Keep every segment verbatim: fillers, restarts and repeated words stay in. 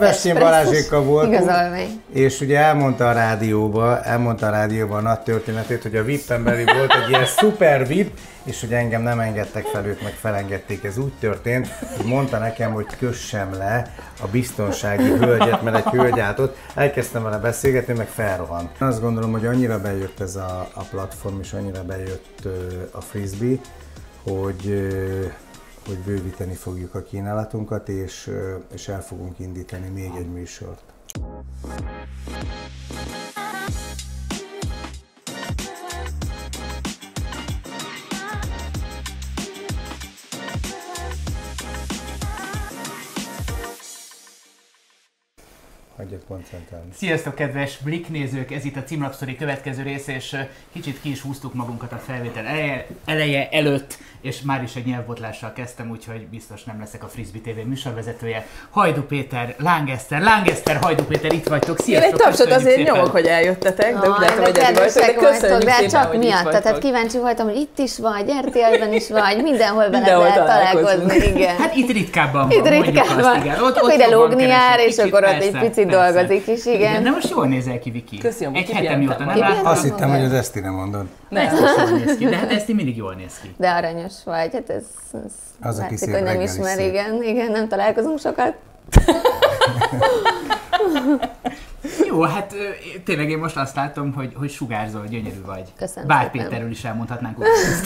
Vestjén Balázsékkal voltunk, igazolvány. És ugye elmondta a rádióba, elmondta a rádióban a nagy történetét, hogy a vippen belül volt egy ilyen szuper vip, és hogy engem nem engedtek fel, ők meg felengedték. Ez úgy történt, hogy mondta nekem, hogy kössem le a biztonsági hölgyet, mert egy hölgy állt ott. Elkezdtem vele beszélgetni, meg felrohant. Azt gondolom, hogy annyira bejött ez a, a platform, és annyira bejött uh, a frisbee, hogy, uh, hogy bővíteni fogjuk a kínálatunkat, és, uh, és el fogunk indítani még egy műsort. Hagyjak koncentrálni. Sziasztok, kedves Blik nézők! Ez itt a Címlapsztori következő rész, és kicsit ki is húztuk magunkat a felvétel eleje, eleje előtt, és már is egy nyelvbotlással kezdtem, úgyhogy biztos nem leszek a Frisbee té vé műsorvezetője. Hajdú Péter, Láng Eszter, Láng Eszter, Hajdú Péter, itt vagytok. Sziasztok! Én egy tapsot azért szépen nyomok, hogy eljöttetek, de úgy látom, hogy ez vagytok, de köszönjük de szépen, csak hogy miatt, itt vagytok. tehát kíváncsi voltam, hogy itt is vagy, er té el-ben is vagy, mindenhol vele lehet találkozni, igen. Hát itt ritkábban itt van, ritkábban. azt, igen. Ott, akkor ott ide lógni jár, és kicsit, akkor ott persze, egy picit persze. dolgozik is, igen. igen. De most jól nézel ki, Viki. Köszönöm, egy hete mióta nem láttam. Azt hittem, hogy az Eszti nem mondod. Ne, ezt is jól néz ki, de hát Eszti mindig jól néz ki. De aranyos vagy, hát ez, ez az, aki látszik, hogy nem ismer, igen, igen, nem találkozunk sokat. Jó, hát tényleg én most azt látom, hogy, hogy sugárzol, gyönyörű vagy. Köszönöm Bár szépen. Péterről is elmondhatnánk.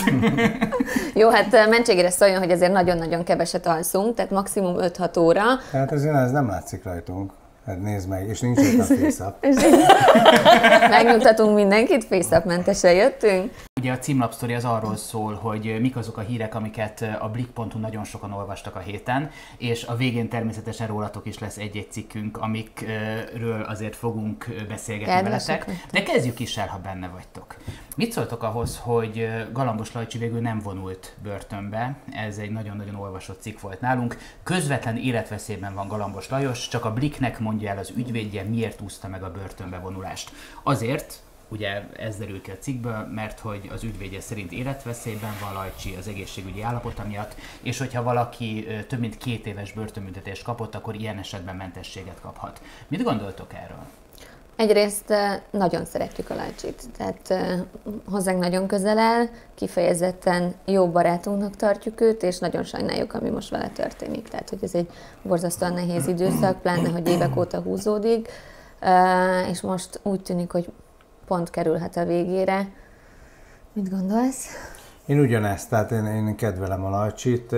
Jó, hát mentségére szóljon, hogy azért nagyon-nagyon keveset alszunk, tehát maximum öt-hat óra. Hát ez, ez nem látszik rajtunk. Hát nézd meg, és nincs itt a FaceUp. Megnyugtatunk mindenkit, FaceUp-mentesen jöttünk. Ugye a címlapsztori az arról szól, hogy mik azok a hírek, amiket a blik pont hu nagyon sokan olvastak a héten, és a végén természetesen rólatok is lesz egy-egy cikkünk, amikről azért fogunk beszélgetni veletek. De kezdjük is el, ha benne vagytok. Mit szóltok ahhoz, hogy Galambos Lajcsi végül nem vonult börtönbe? Ez egy nagyon-nagyon olvasott cikk volt nálunk. Közvetlen életveszélyben van Galambos Lajos, csak a Bliknek mondja el az ügyvédje, miért úszta meg a börtönbe vonulást. Azért, ugye ez derül ki a cikkből, mert hogy az ügyvédje szerint életveszélyben van Lajcsi az egészségügyi állapota miatt, és hogyha valaki több mint két éves börtönbüntetést kapott, akkor ilyen esetben mentességet kaphat. Mit gondoltok erről? Egyrészt nagyon szeretjük a Lajcsit, tehát hozzánk nagyon közel áll, kifejezetten jó barátunknak tartjuk őt, és nagyon sajnáljuk, ami most vele történik. Tehát, hogy ez egy borzasztóan nehéz időszak, pláne, hogy évek óta húzódik, és most úgy tűnik, hogy pont kerülhet a végére. Mit gondolsz? Én ugyanezt, tehát én, én kedvelem a Lajcsit,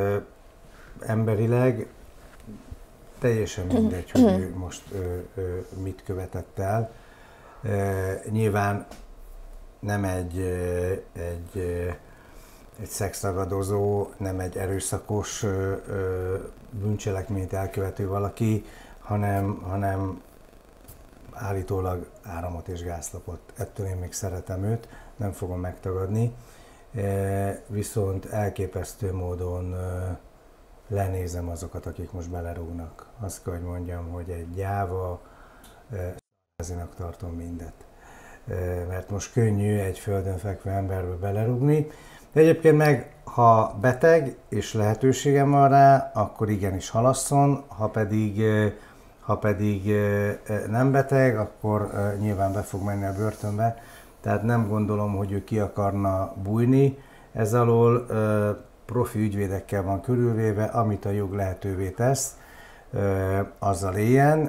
emberileg, teljesen mindegy, hogy ő most ö, ö, mit követett el. E, nyilván nem egy, egy, egy szexragadozó, nem egy erőszakos ö, ö, bűncselekményt elkövető valaki, hanem, hanem állítólag áramot és gázt lopott. Ettől én még szeretem őt, nem fogom megtagadni. E, viszont elképesztő módon ö, lenézem azokat, akik most belerúgnak. Azt kell, hogy mondjam, hogy egy gyáva, százinak tartom mindet. Mert most könnyű egy földön fekvő emberbe belerúgni. De egyébként meg, ha beteg és lehetőségem van rá, akkor igenis halasszon, ha pedig, ha pedig nem beteg, akkor nyilván be fog menni a börtönbe. Tehát nem gondolom, hogy ő ki akarna bújni ez alól. Profi ügyvédekkel van körülvéve, amit a jog lehetővé tesz, azzal éljen,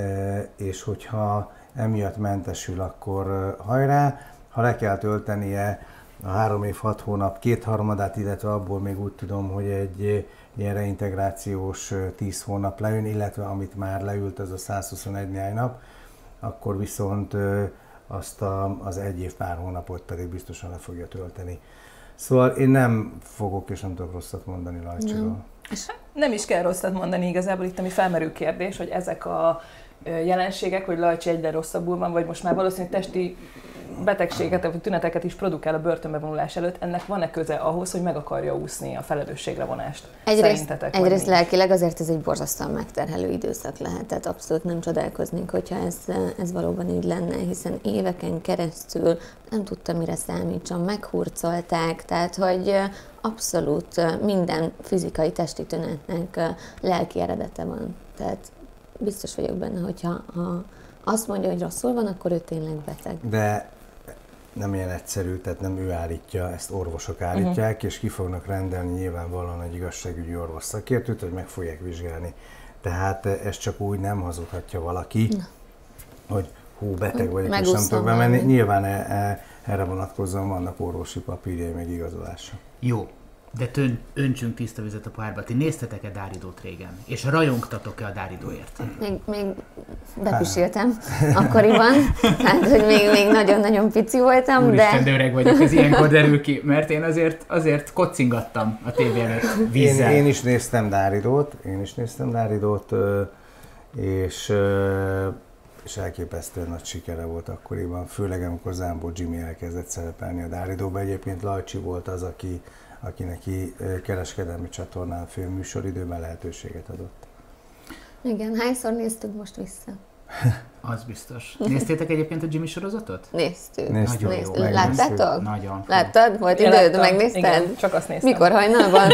és hogyha emiatt mentesül, akkor hajrá. Ha le kell töltenie a három év, hat hónap, kétharmadát, illetve abból még úgy tudom, hogy egy ilyen reintegrációs tíz hónap lejön, illetve amit már leült, az a százhuszonegy néhány nap, akkor viszont azt a, az egy év pár hónapot pedig biztosan le fogja tölteni. Szóval én nem fogok és nem tudok rosszat mondani Lajcsiról. Nem. nem is kell rosszat mondani igazából, itt ami felmerül kérdés, hogy ezek a jelenségek, hogy Lajcsi egyre rosszabbul van, vagy most már valószínűleg testi betegséget, vagy tüneteket is produkál a börtönbe vonulás előtt, ennek van-e köze ahhoz, hogy meg akarja úszni a felelősségre vonást? Egyrészt, egyrészt lelkileg azért ez egy borzasztóan megterhelő időszak lehet, tehát abszolút nem csodálkoznék, hogyha ez, ez valóban így lenne, hiszen éveken keresztül nem tudta, mire számítson, meghurcolták, tehát hogy abszolút minden fizikai testi tünetnek lelki eredete van. Tehát biztos vagyok benne, hogyha ha azt mondja, hogy rosszul van, akkor ő tényleg beteg. De nem ilyen egyszerű, tehát nem ő állítja, ezt orvosok állítják, uh-huh. és ki fognak rendelni nyilvánvalóan egy igazságügyi orvos szakértőt, hogy meg fogják vizsgálni. Tehát ezt csak úgy nem hazudhatja valaki, Na. hogy hú, beteg vagyok, és nem tudok bemenni. Nyilván e, e, erre vonatkozóan vannak orvosi papírjai, meg igazolása. Jó, de tön, öntsünk tiszta vizet a pohárba. Ti néztetek-e Dáridót régen? És rajongtatok-e a Dáridóért? Még, még bepiséltem akkoriban, tehát hogy még, még nagyon-nagyon pici voltam, Úristen, de... de öreg vagyok, ez ilyenkor derül ki, mert én azért, azért kocingattam a tévé előtt vízzel. Én, én is néztem Dáridót, én is néztem Dáridót, és, és elképesztően nagy sikere volt akkoriban, főleg amikor Zámbó Jimmy elkezdett szerepelni a Dáridóba. Egyébként Lajcsi volt az, aki aki neki kereskedelmi csatornán főműsoridőben lehetőséget adott. Igen, hányszor néztük most vissza? Az biztos. Néztétek egyébként a Jimmy sorozatot? Néztük. Néztük. Néztük. Láttátok? Nagyon. Láttad? Volt Én időd? láttam. Megnézted? Igen, csak azt néztem. Mikor, hajnalban?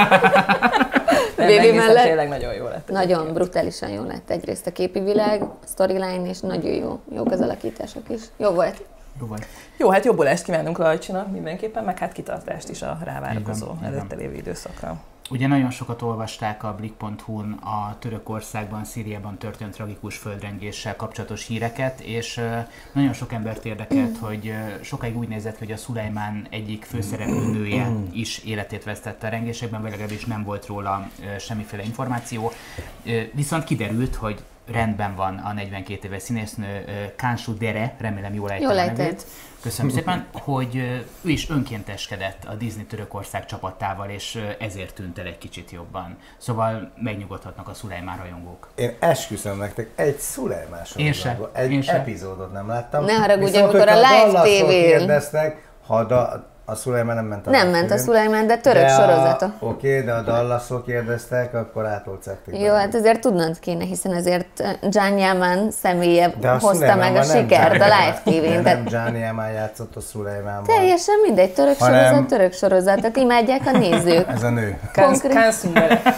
Bébi mellett? Tényleg nagyon jó lett. Nagyon brutálisan jó lett. Egyrészt a képi világ, a storyline, és nagyon jó. Jók az alakítások is. Jó volt. Jó volt. Jó, hát jobbulást kívánunk Lajcsinak mindenképpen, meg hát kitartást is a rávárakozó előtte lévő időszakra. Ugye nagyon sokat olvasták a Blick pont hu-n a Törökországban, Szíriában történt tragikus földrengéssel kapcsolatos híreket, és nagyon sok embert érdekelt, hogy sokáig úgy nézett, hogy a Szulejmán egyik főszereplő nője is életét vesztette a rengésekben, vagy legalábbis nem volt róla semmiféle információ. Viszont kiderült, hogy rendben van a negyvenkét éves színésznő, Cansu Dere, remélem jól ejtem a nevét. Köszönöm szépen, hogy ő is önkénteskedett a Disney Törökország csapatával, és ezért tűnt el egy kicsit jobban. Szóval megnyugodhatnak a Szulejmán rajongók. Én esküszöm nektek, egy Szulejmán sorozatban, egy Én epizódot nem láttam. Ne haragudj, Viszont, amikor a live té vén... kérdeztek, ha da, a Szulejmán nem ment a Nem ment a Szulejmán, de török de sorozata. Oké, okay, de a Dallasról kérdeztek, akkor átolcették. Jó, hát azért tudnod kéne, hiszen azért Can Yaman személye hozta meg a sikert a live té vén. Nem Can Yaman játszott a Szulejmánban. Teljesen mindegy, török hanem... sorozat, török sorozat, tehát imádják a nézők. Ez a nő. Konkrét...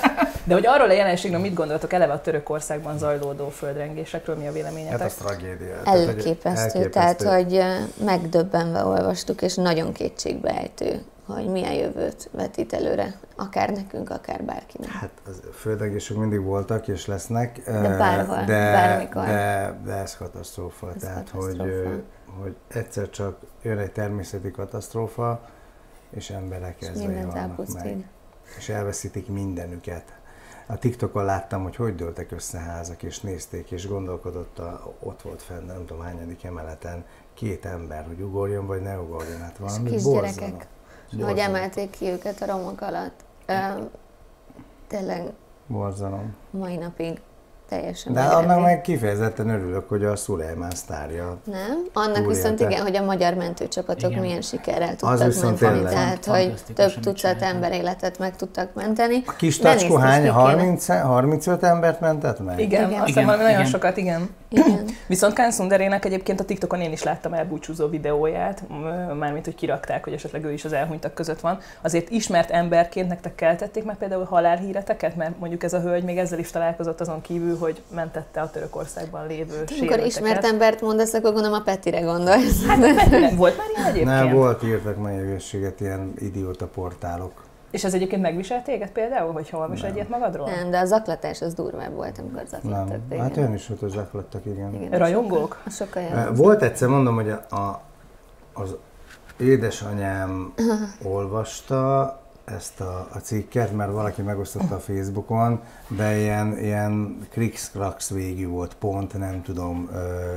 De hogy arról a jelenségről mit gondoltok eleve a Törökországban zajlódó földrengésekről, mi a véleményetek? Hát az tragédia. Elképesztő, tehát hogy megdöbbenve olvastuk, és nagyon kétségbeejtő, hogy milyen jövőt vetít előre, akár nekünk, akár bárkinek. Hát az földrengések mindig voltak és lesznek, de bárhol, de, bármikor. De, de ez katasztrófa, ez tehát katasztrófa. Hogy, hogy egyszer csak jön egy természeti katasztrófa, és emberek ezzel vannak meg, és elveszítik mindenüket. A TikTokon láttam, hogy hogy dőltek össze házak, és nézték, és gondolkodott, a, ott volt fenn, nem tudom hányadik emeleten, két ember, hogy ugorjon, vagy ne ugorjon. Hát valami kisgyerekek, hogy emelték ki őket a romok alatt. Ö, tényleg borzalom. Mai napig teljesen. De annak meg kifejezetten örülök, hogy a Szulejmán sztárja. Nem? Annak túlélte. Viszont igen, hogy a magyar mentőcsapatok igen. milyen sikerrel tudtak menteni. Tényleg. Tehát, hogy több tucat ember életet meg tudtak menteni. A kis tacskó hány? harminc, harmincöt embert mentett meg? Igen, igen. Aztán igen. nagyon igen. sokat, igen. igen. Viszont Cansu Derének egyébként a TikTokon én is láttam elbúcsúzó videóját, mármint, hogy kirakták, hogy esetleg ő is az elhunytak között van. Azért ismert emberként nektek keltették meg például halálhíreteket, mert mondjuk ez a hölgy még ezzel is találkozott azon kívül, hogy mentette a Törökországban lévő sérülteket. Amikor ismert embert mondasz, akkor gondolom a Petire gondolsz. Hát a Petinek volt már ilyen egyébként? Nem, volt, írtak már egészséget ilyen idióta portálok. És ez egyébként megviselt téged például, hogy hol is egyet magadról? Nem, de a zaklatás az durvább volt, amikor zaklattak téged. Hát olyan is volt, hogy zaklattak, igen. igen Rajongók? Sokkal, sokkal volt egyszer, mondom, hogy a, a, az édesanyám olvasta ezt a, a cikket, mert valaki megosztotta a Facebookon, de ilyen, ilyen krikszkrax végű volt, pont, nem tudom,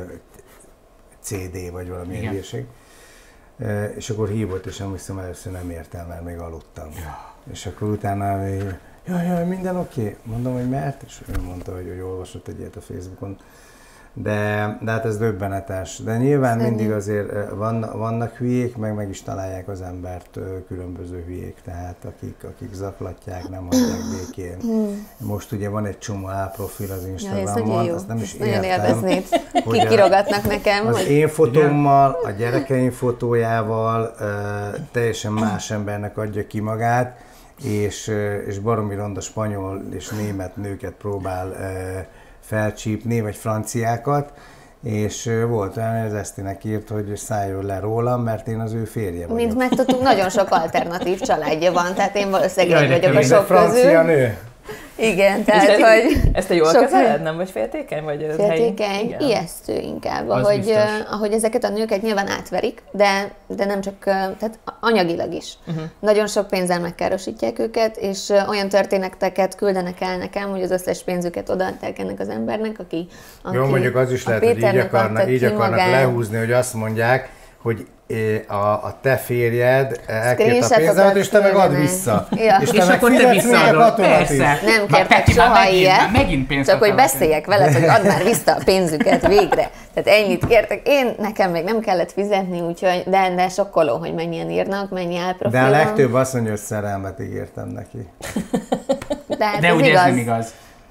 cé dé vagy valami egyébség. És akkor hívott, és nem hiszem, először nem értem, mert még aludtam. Ja. És akkor utána még, jaj, jaj, minden oké. Okay. Mondom, hogy mert? És ő mondta, hogy, hogy olvasott egy ilyet a Facebookon. De, de hát ez döbbenetes. De nyilván Szerint. mindig azért vannak, vannak hülyék, meg meg is találják az embert különböző hülyék, tehát akik, akik zaklatják, nem hagyják békén. Most ugye van egy csomó álprofil az Instagramon, ja, azt nem is nagyon értem. Hogy kikirogatnak nekem. Az hogy... én fotómmal, a gyerekeim fotójával uh, teljesen más embernek adja ki magát, és, uh, és baromi ronda spanyol és német nőket próbál uh, felcsípni, vagy franciákat, és volt olyan, hogy az Esztinek írt, hogy szálljon le rólam, mert én az ő férje vagyok. Mint megtudtuk, nagyon sok alternatív családja van, tehát én valószínűleg egy vagyok a sok francia közül. nő. Igen, tehát, ezt, hogy... Ezt te jól sok kezeled, nem vagy féltékeny? Vagy féltékeny? Ijesztő inkább, ahogy, uh, ahogy ezeket a nőket nyilván átverik, de, de nem csak, uh, tehát anyagilag is. Uh-huh. Nagyon sok pénzzel megkárosítják őket, és uh, olyan történeteket küldenek el nekem, hogy az összes pénzüket odaadták ennek az embernek, aki... aki Jó, mondjuk az is lehet, hogy így, akarna, így akarnak lehúzni, hogy azt mondják, hogy a, a te férjed elkért a pénzemet, és te meg add vissza. Ja. És, és te akkor te visszaadod. Persze. Nem kértek soha ilyet, csak hogy beszéljek veled, hogy add már vissza a pénzüket végre. Tehát ennyit kértek. Én, nekem még nem kellett fizetni, úgyhogy, de, de sokkoló, hogy mennyien írnak, mennyi álprofilon. De a legtöbb azt mondja, hogy szerelmet ígértem neki. De, hát de ez ugye igaz. ez nem igaz.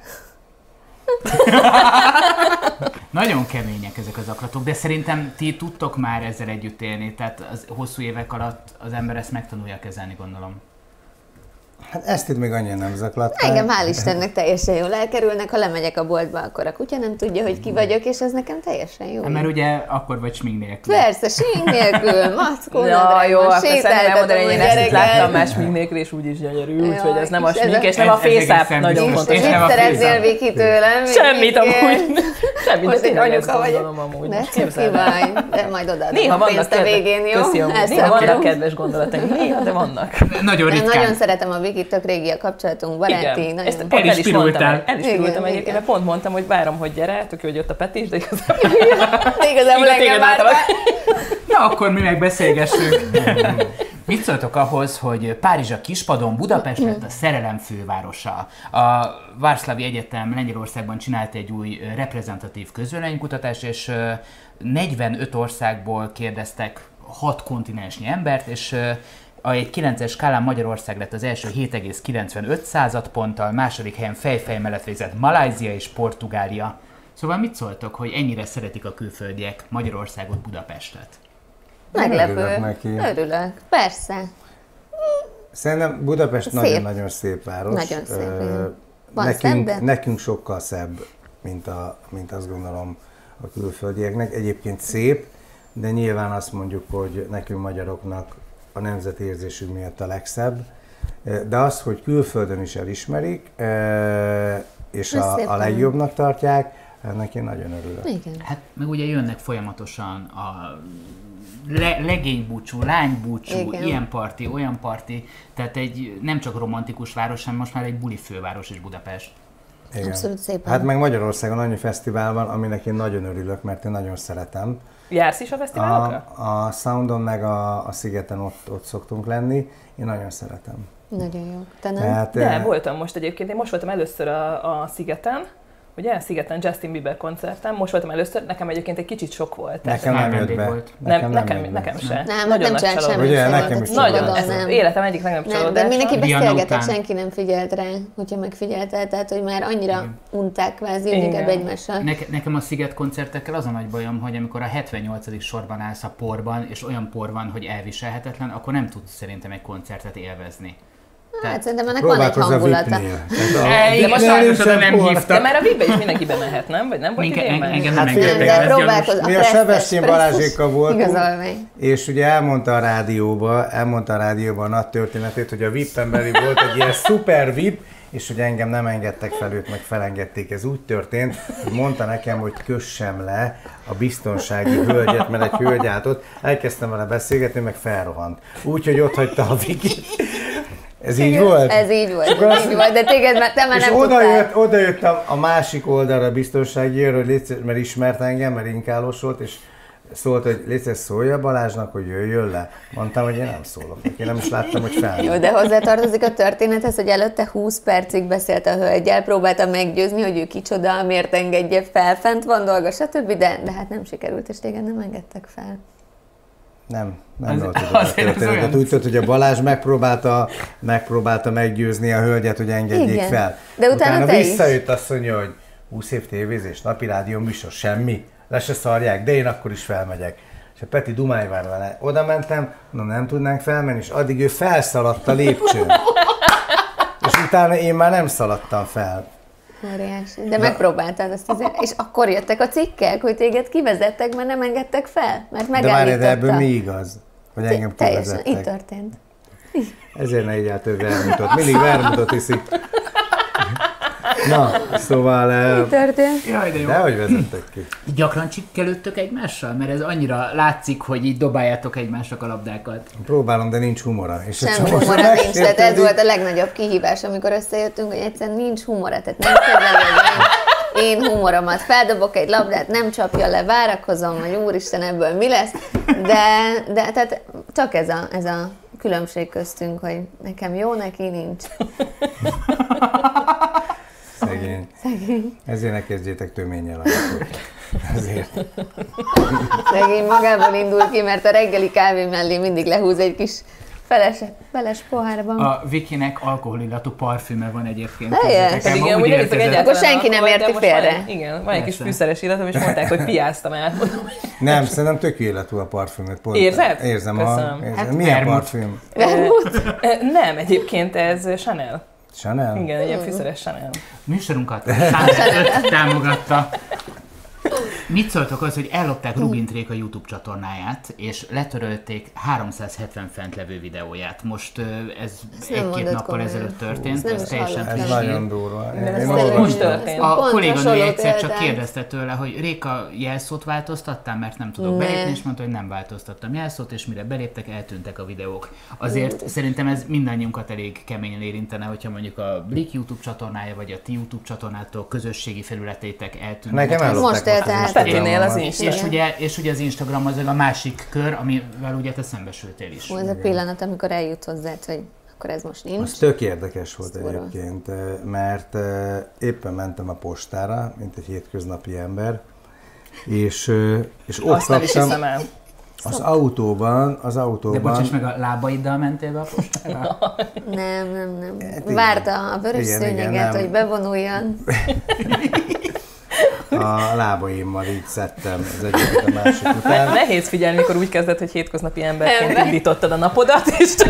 Nagyon kemények ezek az aklatok, de szerintem ti tudtok már ezzel együtt élni, tehát az hosszú évek alatt az ember ezt megtanulja kezelni, gondolom. Hát ezt itt még annyira nem zaklatták. Engem hál' Istennek teljesen jól elkerülnek, ha lemegyek a boltba, akkor a kutya nem tudja, hogy ki vagyok, és ez nekem teljesen jó. Mert ugye akkor vagy smink nélkül. Persze, smink nélkül, mackó, ja, jó, akkor sétáltatom én ezt itt láttam más smink nélkül, és úgyis gyönyörű, úgyhogy ez nem a smink, és nem a face-up, nagyon fontos. Mit szeretnél, Viki, tőlem? Semmit amúgy. Semmit, most egy anyuka vagyok. Amúgy. De cuki vagy, de majd odaadom a pénzt a végén, jó? Néha vannak kedves gondolataink, néha, de vannak. Nagyon ritkán. Nagyon szeretem a Vikit, tök régi a kapcsolatunk, baráti. Igen, nagyon... ezt pont el is mondtam, el is pirultam egyébként, mert pont mondtam, hogy várom, hogy gyere, tök jó, hogy jött a Peti is, de igazából... de igazából engem vártál. Na, akkor mi meg beszélgessünk. Mit szóltok ahhoz, hogy Párizs a kispadon, Budapest lett a szerelem fővárosa? A Várszlavi Egyetem Lengyelországban csinált egy új reprezentatív közvéleménykutatást, és negyvenöt országból kérdeztek hat kontinensnyi embert, és egy kilences skálán Magyarország lett az első hét egész kilencvenöt századponttal, második helyen fej-fej mellett végzett Malajzia és Portugália. Szóval mit szóltok, hogy ennyire szeretik a külföldiek Magyarországot, Budapestet? Meglepő. Örülök, persze. Szerintem Budapest nagyon-nagyon szép. szép város. Nagyon szép, uh, nekünk, szebb, nekünk sokkal szebb, mint, a, mint azt gondolom a külföldieknek. Egyébként szép, de nyilván azt mondjuk, hogy nekünk magyaroknak a nemzeti érzésünk miatt a legszebb. De az, hogy külföldön is elismerik, és a, a legjobbnak tartják, ennek én nagyon örülök. Igen. Hát meg ugye jönnek folyamatosan a le, legénybúcsú, lánybúcsú, igen. Ilyen parti, olyan parti, tehát egy nem csak romantikus város, hanem most már egy buli főváros is Budapest. Igen. Abszolút szépen. Hát meg Magyarországon annyi fesztivál van, aminek én nagyon örülök, mert én nagyon szeretem. Jársz is a fesztiválokra? A, a Soundon meg a, a Szigeten ott, ott szoktunk lenni, én nagyon szeretem. Nagyon jó. Te nem? Tehát, de eh... voltam most egyébként, én most voltam először a, a Szigeten, ugye? Szigeten Justin Bieber koncerten, most voltam először, nekem egyébként egy kicsit sok volt. Nekem nem jött be. Volt. Nem, nekem, nekem, nekem se. Nem, nagyon nem csinál semmit. Ugye, nekem is nagyon, ez nem. Életem egyik legnagyobb csalódása. De mindenki beszélgetett, senki nem figyelt rá, hogyha megfigyelte, tehát hogy már annyira igen. Unták kvázi, inkább egymással. Ne, nekem a Sziget koncertekkel az a nagy bajom, hogy amikor a hetvennyolcadik sorban állsz a porban, és olyan por van, hogy elviselhetetlen, akkor nem tudsz szerintem egy koncertet élvezni. Hát szerintem ennek van egy hangulata. De most már nem hívtak. De már a Vibbe is mindenki bemehet, nem? Vagy nem volt Minke, idén en, engem hát nem engedtek. Mi a Sebestyén Balázsékkal voltunk, és ugye elmondta a rádióba, elmondta a rádióban a nagy történetét, hogy a vippen belül volt egy ilyen szuper vip, és hogy engem nem engedtek fel, őt meg felengedték. Ez úgy történt, hogy mondta nekem, hogy kössem le a biztonsági hölgyet, mert egy hölgy állt ott. Elkezdtem vele beszélgetni, meg felrohant. Úgyhogy ott hagyta a Vikit. Ez így volt? Ez így volt, ez így volt, de téged már, te már és nem oda tudtál. jött, oda jött a, a másik oldalra a biztonsági őr, hogy légy, mert ismert engem, mert inkálós volt, és szólt, hogy légy, szólja Balázsnak, hogy jöjjön le. Mondtam, hogy én nem szólok neki, nem is láttam, hogy fel. Jó, de hozzátartozik a történethez, hogy előtte húsz percig beszélt a hölgyel, próbálta meggyőzni, hogy ő kicsoda, miért engedje fel, fent van dolga, stb., de, de hát nem sikerült, és téged nem engedtek fel. Nem, nem volt tudod a történetet. Úgy tudod, hogy a Balázs megpróbálta, megpróbálta meggyőzni a hölgyet, hogy engedjék igen. fel. De utána, utána visszajött azt mondja, hogy húsz év tévézés, napi rádió műsor, semmi, le se szarják, de én akkor is felmegyek. És a Peti dumálj vár vele. Oda mentem, no, nem tudnánk felmenni, és addig ő felszaladt a lépcsőn. És utána én már nem szaladtam fel. Óriási. De megpróbáltad azt azért, és akkor jöttek a cikkek, hogy téged kivezettek, mert nem engedtek fel, mert De megállította. már ebből mi igaz? Hogy engem Teljesen, kivezettek? így történt. Ezért ne így át több vermutot. Mindig vermutot iszik. Na, szóval... Így történt. Jaj, de jó. Dehogy vezettek ki. Gyakran csikkelődtök egymással? Mert ez annyira látszik, hogy így dobáljátok egymásnak a labdákat. Próbálom, de nincs humora. És Sem csomószor humora nincs, tehát ez megsértődik. volt a legnagyobb kihívás, amikor összejöttünk, hogy egyszerűen nincs humora, tehát nem képzelem, hogy én, én humoromat feldobok egy labdát, nem csapja le, várakozom, hogy úristen, ebből mi lesz, de, de tehát csak ez a, ez a különbség köztünk, hogy nekem jó, neki nincs. Szegény. Szegény. Ezért ne kezdjétek töménnyel akkor. Ezért. Szegény magából indul ki, mert a reggeli kávé mellé mindig lehúz egy kis feles, feles pohárban. A Vikinek alkoholillatú parfüme van egyébként. Helyes. Nekem Pedig úgy amúgy nem érkezett. egyáltalán Akkor senki nem alkohol, de érti most félre. Van, igen, van egy kis Persze. fűszeres illatom, és mondták, hogy piáztam el. Nem, szerintem tök illatú a parfümöt. Pont Érzed? Érzem. Köszönöm. A, érzem. Hát Milyen vermut. parfüm? Ö, Nem, egyébként ez Chanel. Chanel? Igen, egy ilyen fűszeres Chanel. Műsorunkat számít támogatta. Mit szóltok az, hogy ellopták Rubintrék a YouTube csatornáját, és letörölték háromszázhetven fent levő videóját. Most ö, ez nem egy-két mondod nappal komolyan. ezelőtt történt, Ezt nem ez is teljesen hallottam. Ez friss hír. nagyon durva. Én, ez én tényleg olvasom. most történt. A Pont kolléganő hasonló egyszer csak példát. kérdezte tőle, hogy Réka, jelszót változtattál, mert nem tudok Ne. belépni, és mondta, hogy nem változtattam jelszót, és mire beléptek, eltűntek a videók. Azért szerintem ez mindannyiunkat elég keményen érintene, hogyha mondjuk a Blik YouTube csatornája, vagy a ti YouTube csatornától közösségi felületétek eltűnnek. Nekem ellopták Most élte az át. Petinél az Instagramon. is. És Igen. ugye, és ugye az Instagram az a másik kör, amivel ugye te szembesültél is. Hú, ez a pillanat, amikor eljut hozzád, hogy akkor ez most nincs. Az tök érdekes volt Szorol. egyébként, mert eh, éppen mentem a postára, mint egy hétköznapi ember, és, eh, és ott Azt nem is kaptam hiszem el. az autóban, az De autóban, bocsáss meg, a lábaiddal mentél be a postára? Nem, nem, nem. igen. Várta a vörös Igen, igen, szőnyeget, nem. hogy bevonuljon. a lábaimmal így szedtem az egyiket a másik után. Nehéz figyelni, mikor úgy kezded, hogy hétköznapi emberként Nem. indítottad a napodat, és csak...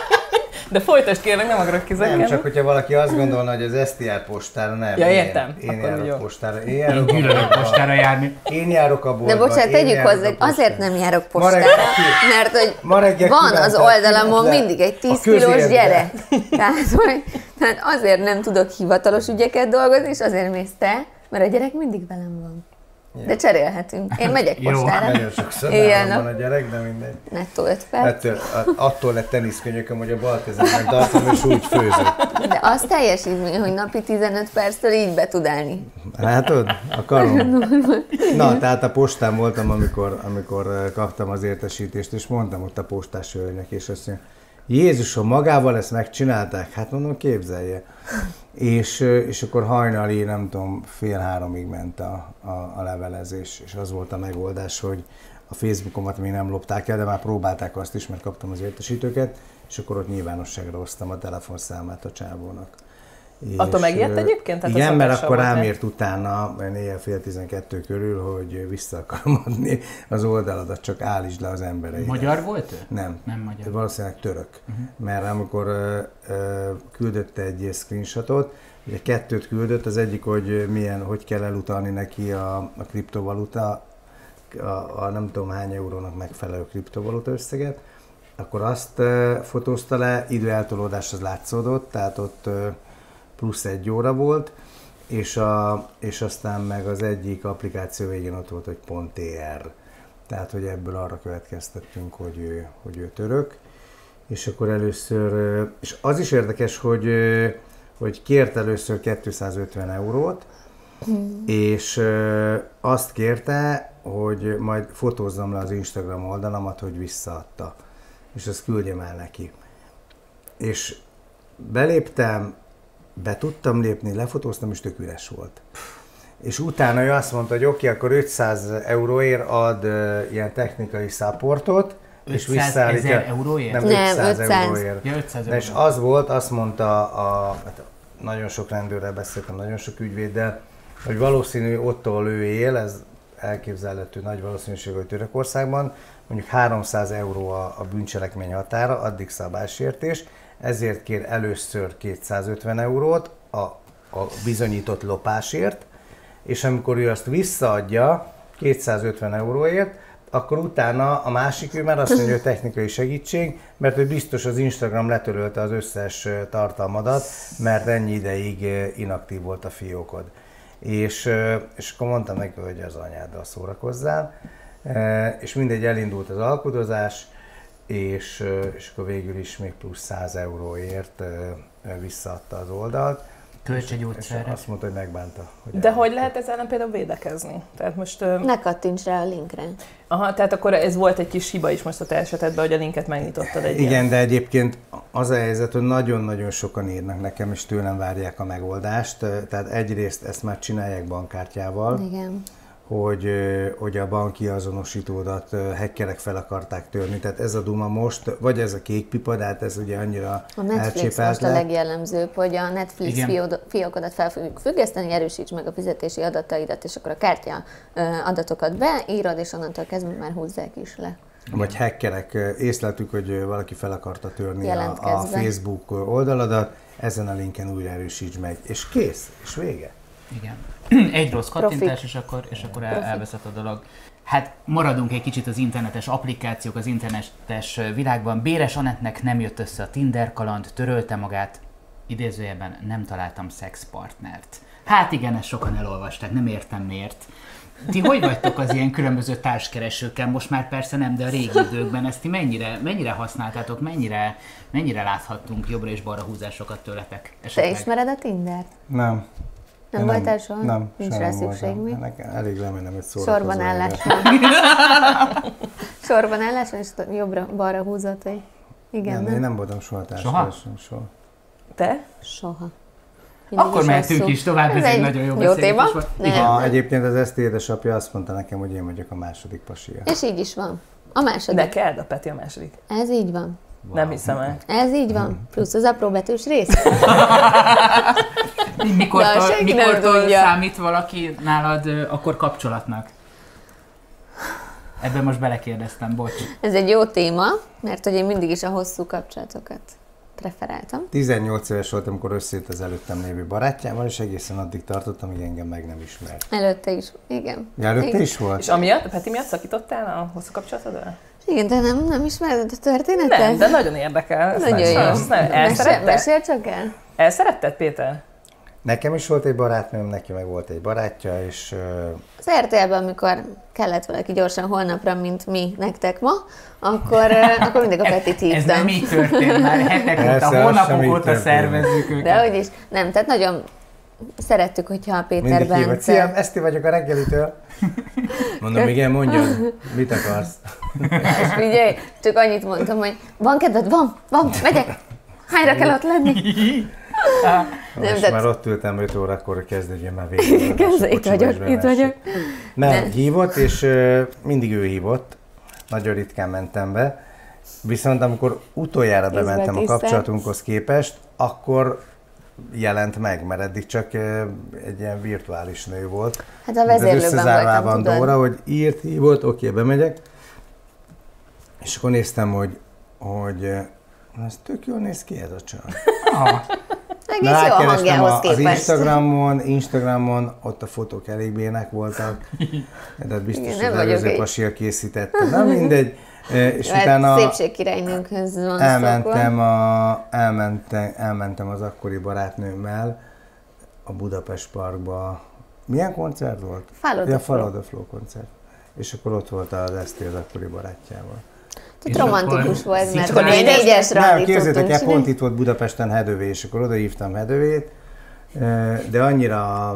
De folytasd kérlek, nem akarok kizakedni. Nem, csak hogyha valaki azt gondolna, hogy az es té er postára nem. Ja, én- értem. Én, Akkor járok jó. postára. Én Én járok a gyűlölök boltba. postára járni. Én járok a boltba. De bocsánat, én tegyük járok hozzá, a hogy azért postára. nem járok Ma postára, reggel ki- mert hogy Ma reggel van az kiválták oldalamon le mindig egy a tíz kilós közérdbe. gyerek. Tehát, hogy, tehát azért nem tudok hivatalos ügyeket dolgozni, és azért mész te, mert a gyerek mindig velem van. De cserélhetünk. Én megyek Jó. postára. Nagyon sokszor Éjjel nálam van a gyerek, de mindegy. Nettó öt perc. Ettől, attól lett teniszkönyököm, hogy a bal kezemben tartom, és úgy főzök. De az teljesítmény, hogy napi tizenöt perctől így be tud állni. Látod? A karom. Na, tehát a postán voltam, amikor, amikor kaptam az értesítést, és mondtam ott a postás hölgynek, és azt mondja, Jézusom, magával ezt megcsinálták? Hát mondom, képzelje. És, és akkor hajnali, nem tudom, fél háromig ment a, a, a levelezés, és az volt a megoldás, hogy a Facebookomat még nem lopták el, de már próbálták azt is, mert kaptam az értesítőket, és akkor ott nyilvánosságra hoztam a telefonszámát a csávónak. Attól És, megijedt ö, egyébként? Tehát igen, az mert hatással akkor volt rám rá? ért utána, éjjel fél tizenkettő körül, hogy vissza akarom adni az oldaladat, csak állítsd le az embereidet. Magyar volt ő? Nem. Nem magyar. Valószínűleg török. Uh-huh. Mert amikor ö, ö, küldött egy screenshotot, ugye kettőt küldött, az egyik, hogy milyen, hogy kell elutalni neki a, a kriptovaluta, a, a nem tudom hány eurónak megfelelő kriptovaluta összeget, akkor azt ö, fotózta le, időeltolódás az látszódott, tehát ott ö, plusz egy óra volt, és, a, és aztán meg az egyik applikáció végén ott volt, hogy .tr. Tehát, hogy ebből arra következtettünk, hogy ő, hogy ő török. És akkor először, és az is érdekes, hogy, hogy kért először kétszázötven eurót, mm. és azt kérte, hogy majd fotózzam le az Instagram oldalamat, hogy visszaadta. És azt küldjem el neki. És beléptem, be tudtam lépni, lefotóztam, és tök üres volt. És utána ő azt mondta, hogy oké, okay, akkor ötszáz euróért ad uh, ilyen technikai supportot, és visszaállítja. ötszázezer euróért? Nem, Nem, ötszáz ötszáz. euróért. Ja, ötszáz De és euró. az volt, azt mondta, a, hát nagyon sok rendőrrel beszéltem, nagyon sok ügyvéddel, hogy valószínű ott, ahol ő él, ez elképzelhető nagy valószínűség, hogy Törökországban, mondjuk háromszáz euró a, a bűncselekmény határa, addig szabálysértés, ezért kér először kétszázötven eurót, a, a bizonyított lopásért, és amikor ő azt visszaadja kétszázötven euróért, akkor utána a másik ő már azt mondja, hogy technikai segítség, mert ő biztos az Instagram letörölte az összes tartalmadat, mert ennyi ideig inaktív volt a fiókod. És, és akkor mondtam neki, hogy az anyáddal szórakozzál, és mindegy, elindult az alkudozás, és, és akkor végül is még plusz száz euróért visszaadta az oldalt. Kölcsegyógyszerre. Azt mondta, hogy megbánta. Hogy De hogy lehet ezzel ellen például védekezni? Tehát most... Uh... Ne kattints rá a linkre. Aha, tehát akkor ez volt egy kis hiba is most a te esetedben, hogy a linket megnyitottad egy Igen, ilyen. de egyébként az a helyzet, hogy nagyon-nagyon sokan írnak nekem, és tőlem várják a megoldást. Tehát egyrészt ezt már csinálják bankkártyával. Igen. Hogy, hogy a banki azonosítódat hackerek fel akarták törni. Tehát ez a duma most, vagy ez a kék pipa, de hát ez ugye annyira A Netflix most a legjellemzőbb, hogy a Netflix fiókodat fel fogjuk függeszteni, erősíts meg a fizetési adataidat, és akkor a kártya adatokat beírod, és onnantól kezdve már húzzák is le. Vagy hackerek, észleltük, hogy valaki fel akarta törni a, a Facebook oldaladat, ezen a linken újra erősíts meg, és kész, és vége. Igen. Egy rossz kattintás, és akkor, és akkor el, elveszett a dolog. Hát maradunk egy kicsit az internetes applikációk, az internetes világban. Béres Anettnek nem jött össze a Tinder kaland, törölte magát, idézőjelben nem találtam szexpartnert. Hát igen, ezt sokan elolvasták, nem értem miért. Ti hogy vagytok az ilyen különböző társkeresőkkel? Most már persze nem, de a régi időkben ezt ti mennyire, mennyire használtátok, mennyire, mennyire láthattunk jobbra és balra húzásokat tőletek? Esetleg? Te ismered a Tindert? Nem. Nem voltál soha? Nem, nincs rá szükség még? Elég lemennem egy szórakozó. Sorban állás van. Sorban állás van, és jobbra-balra húzott, hogy igen, nem? nem? Én nem voltam soha társkeresőm. Soha? Te? Soha. Mindig Akkor mehetünk is tovább, ez, ez egy nagyon jó, jó téma. A, egyébként az Eszti édesapja azt mondta nekem, hogy én vagyok a második pasia. És így is van. A második. De kell a Peti a második. Ez így van. Wow. Nem hiszem el. Ez így van. Plusz az apróbetűs rész. Mikortól, mikortól számít valaki nálad akkor kapcsolatnak? Ebben most belekérdeztem, bocs. Ez egy jó téma, mert hogy én mindig is a hosszú kapcsolatokat preferáltam. tizennyolc éves voltam, amikor összejött az előttem lévő barátjával, és egészen addig tartottam, hogy engem meg nem ismert. Előtte is, igen. Ja, előtte igen. is volt? És amiatt, a Peti miatt szakítottál a hosszú kapcsolatoddal? Igen, de nem, nem ismered a történetet? Nem, de nagyon érdekel. Ezt nagyon jó. Elszeretted? Mesélj csak el. Elszeretted, Péter? Nekem is volt egy barátnőm, neki meg volt egy barátja, és... Az er té el-ben, amikor kellett valaki gyorsan holnapra, mint mi nektek ma, akkor, akkor mindig a Petit hívtam. Ez nem így történt már, hetek óta, hónapok óta szervezzük őket. De hogy is, nem, tehát nagyon szerettük, hogyha a Péter Mindig hívott. Bence... Szia, Eszti vagyok a reggelitől. Mondom, igen, mondjad, mit akarsz? És figyelj, csak annyit mondtam, hogy van kedved? Van, van, megyek. Hányra kell ott lenni? Nem, most de... már ott ültem öt órakor, kezdődjön már végül. Kezdve, itt vagyok, itt vagyok. Nem, de... hívott, és uh, mindig ő hívott. Nagyon ritkán mentem be. Viszont amikor utoljára bementem a kapcsolatunkhoz képest, akkor jelent meg, mert eddig csak uh, egy ilyen virtuális nő volt. Hát a vezérlőben voltam, tudod. Dóra, hogy írt, hívott, oké, okay, bemegyek. És akkor néztem, hogy, hogy ez tök jól néz ki ez a csaj. Egész jó a hangjához képest. Az Instagramon, Instagramon ott a fotók elég bének voltak, de biztos, igen, hogy az előző pasia készítette. Na mindegy. És hát utána szépségkirálynőnkhöz van elmentem, a, elmentem, elmentem az akkori barátnőmmel a Budapest Parkba. Milyen koncert volt? Follow ja, Follow the Flow koncert. És akkor ott volt az Eszti az akkori barátjával. Tehát romantikus volt, mert akkor egy négyes randit tudtunk csinálni. Pont itt volt Budapesten Hedővé, és akkor oda hívtam Hedővét, de annyira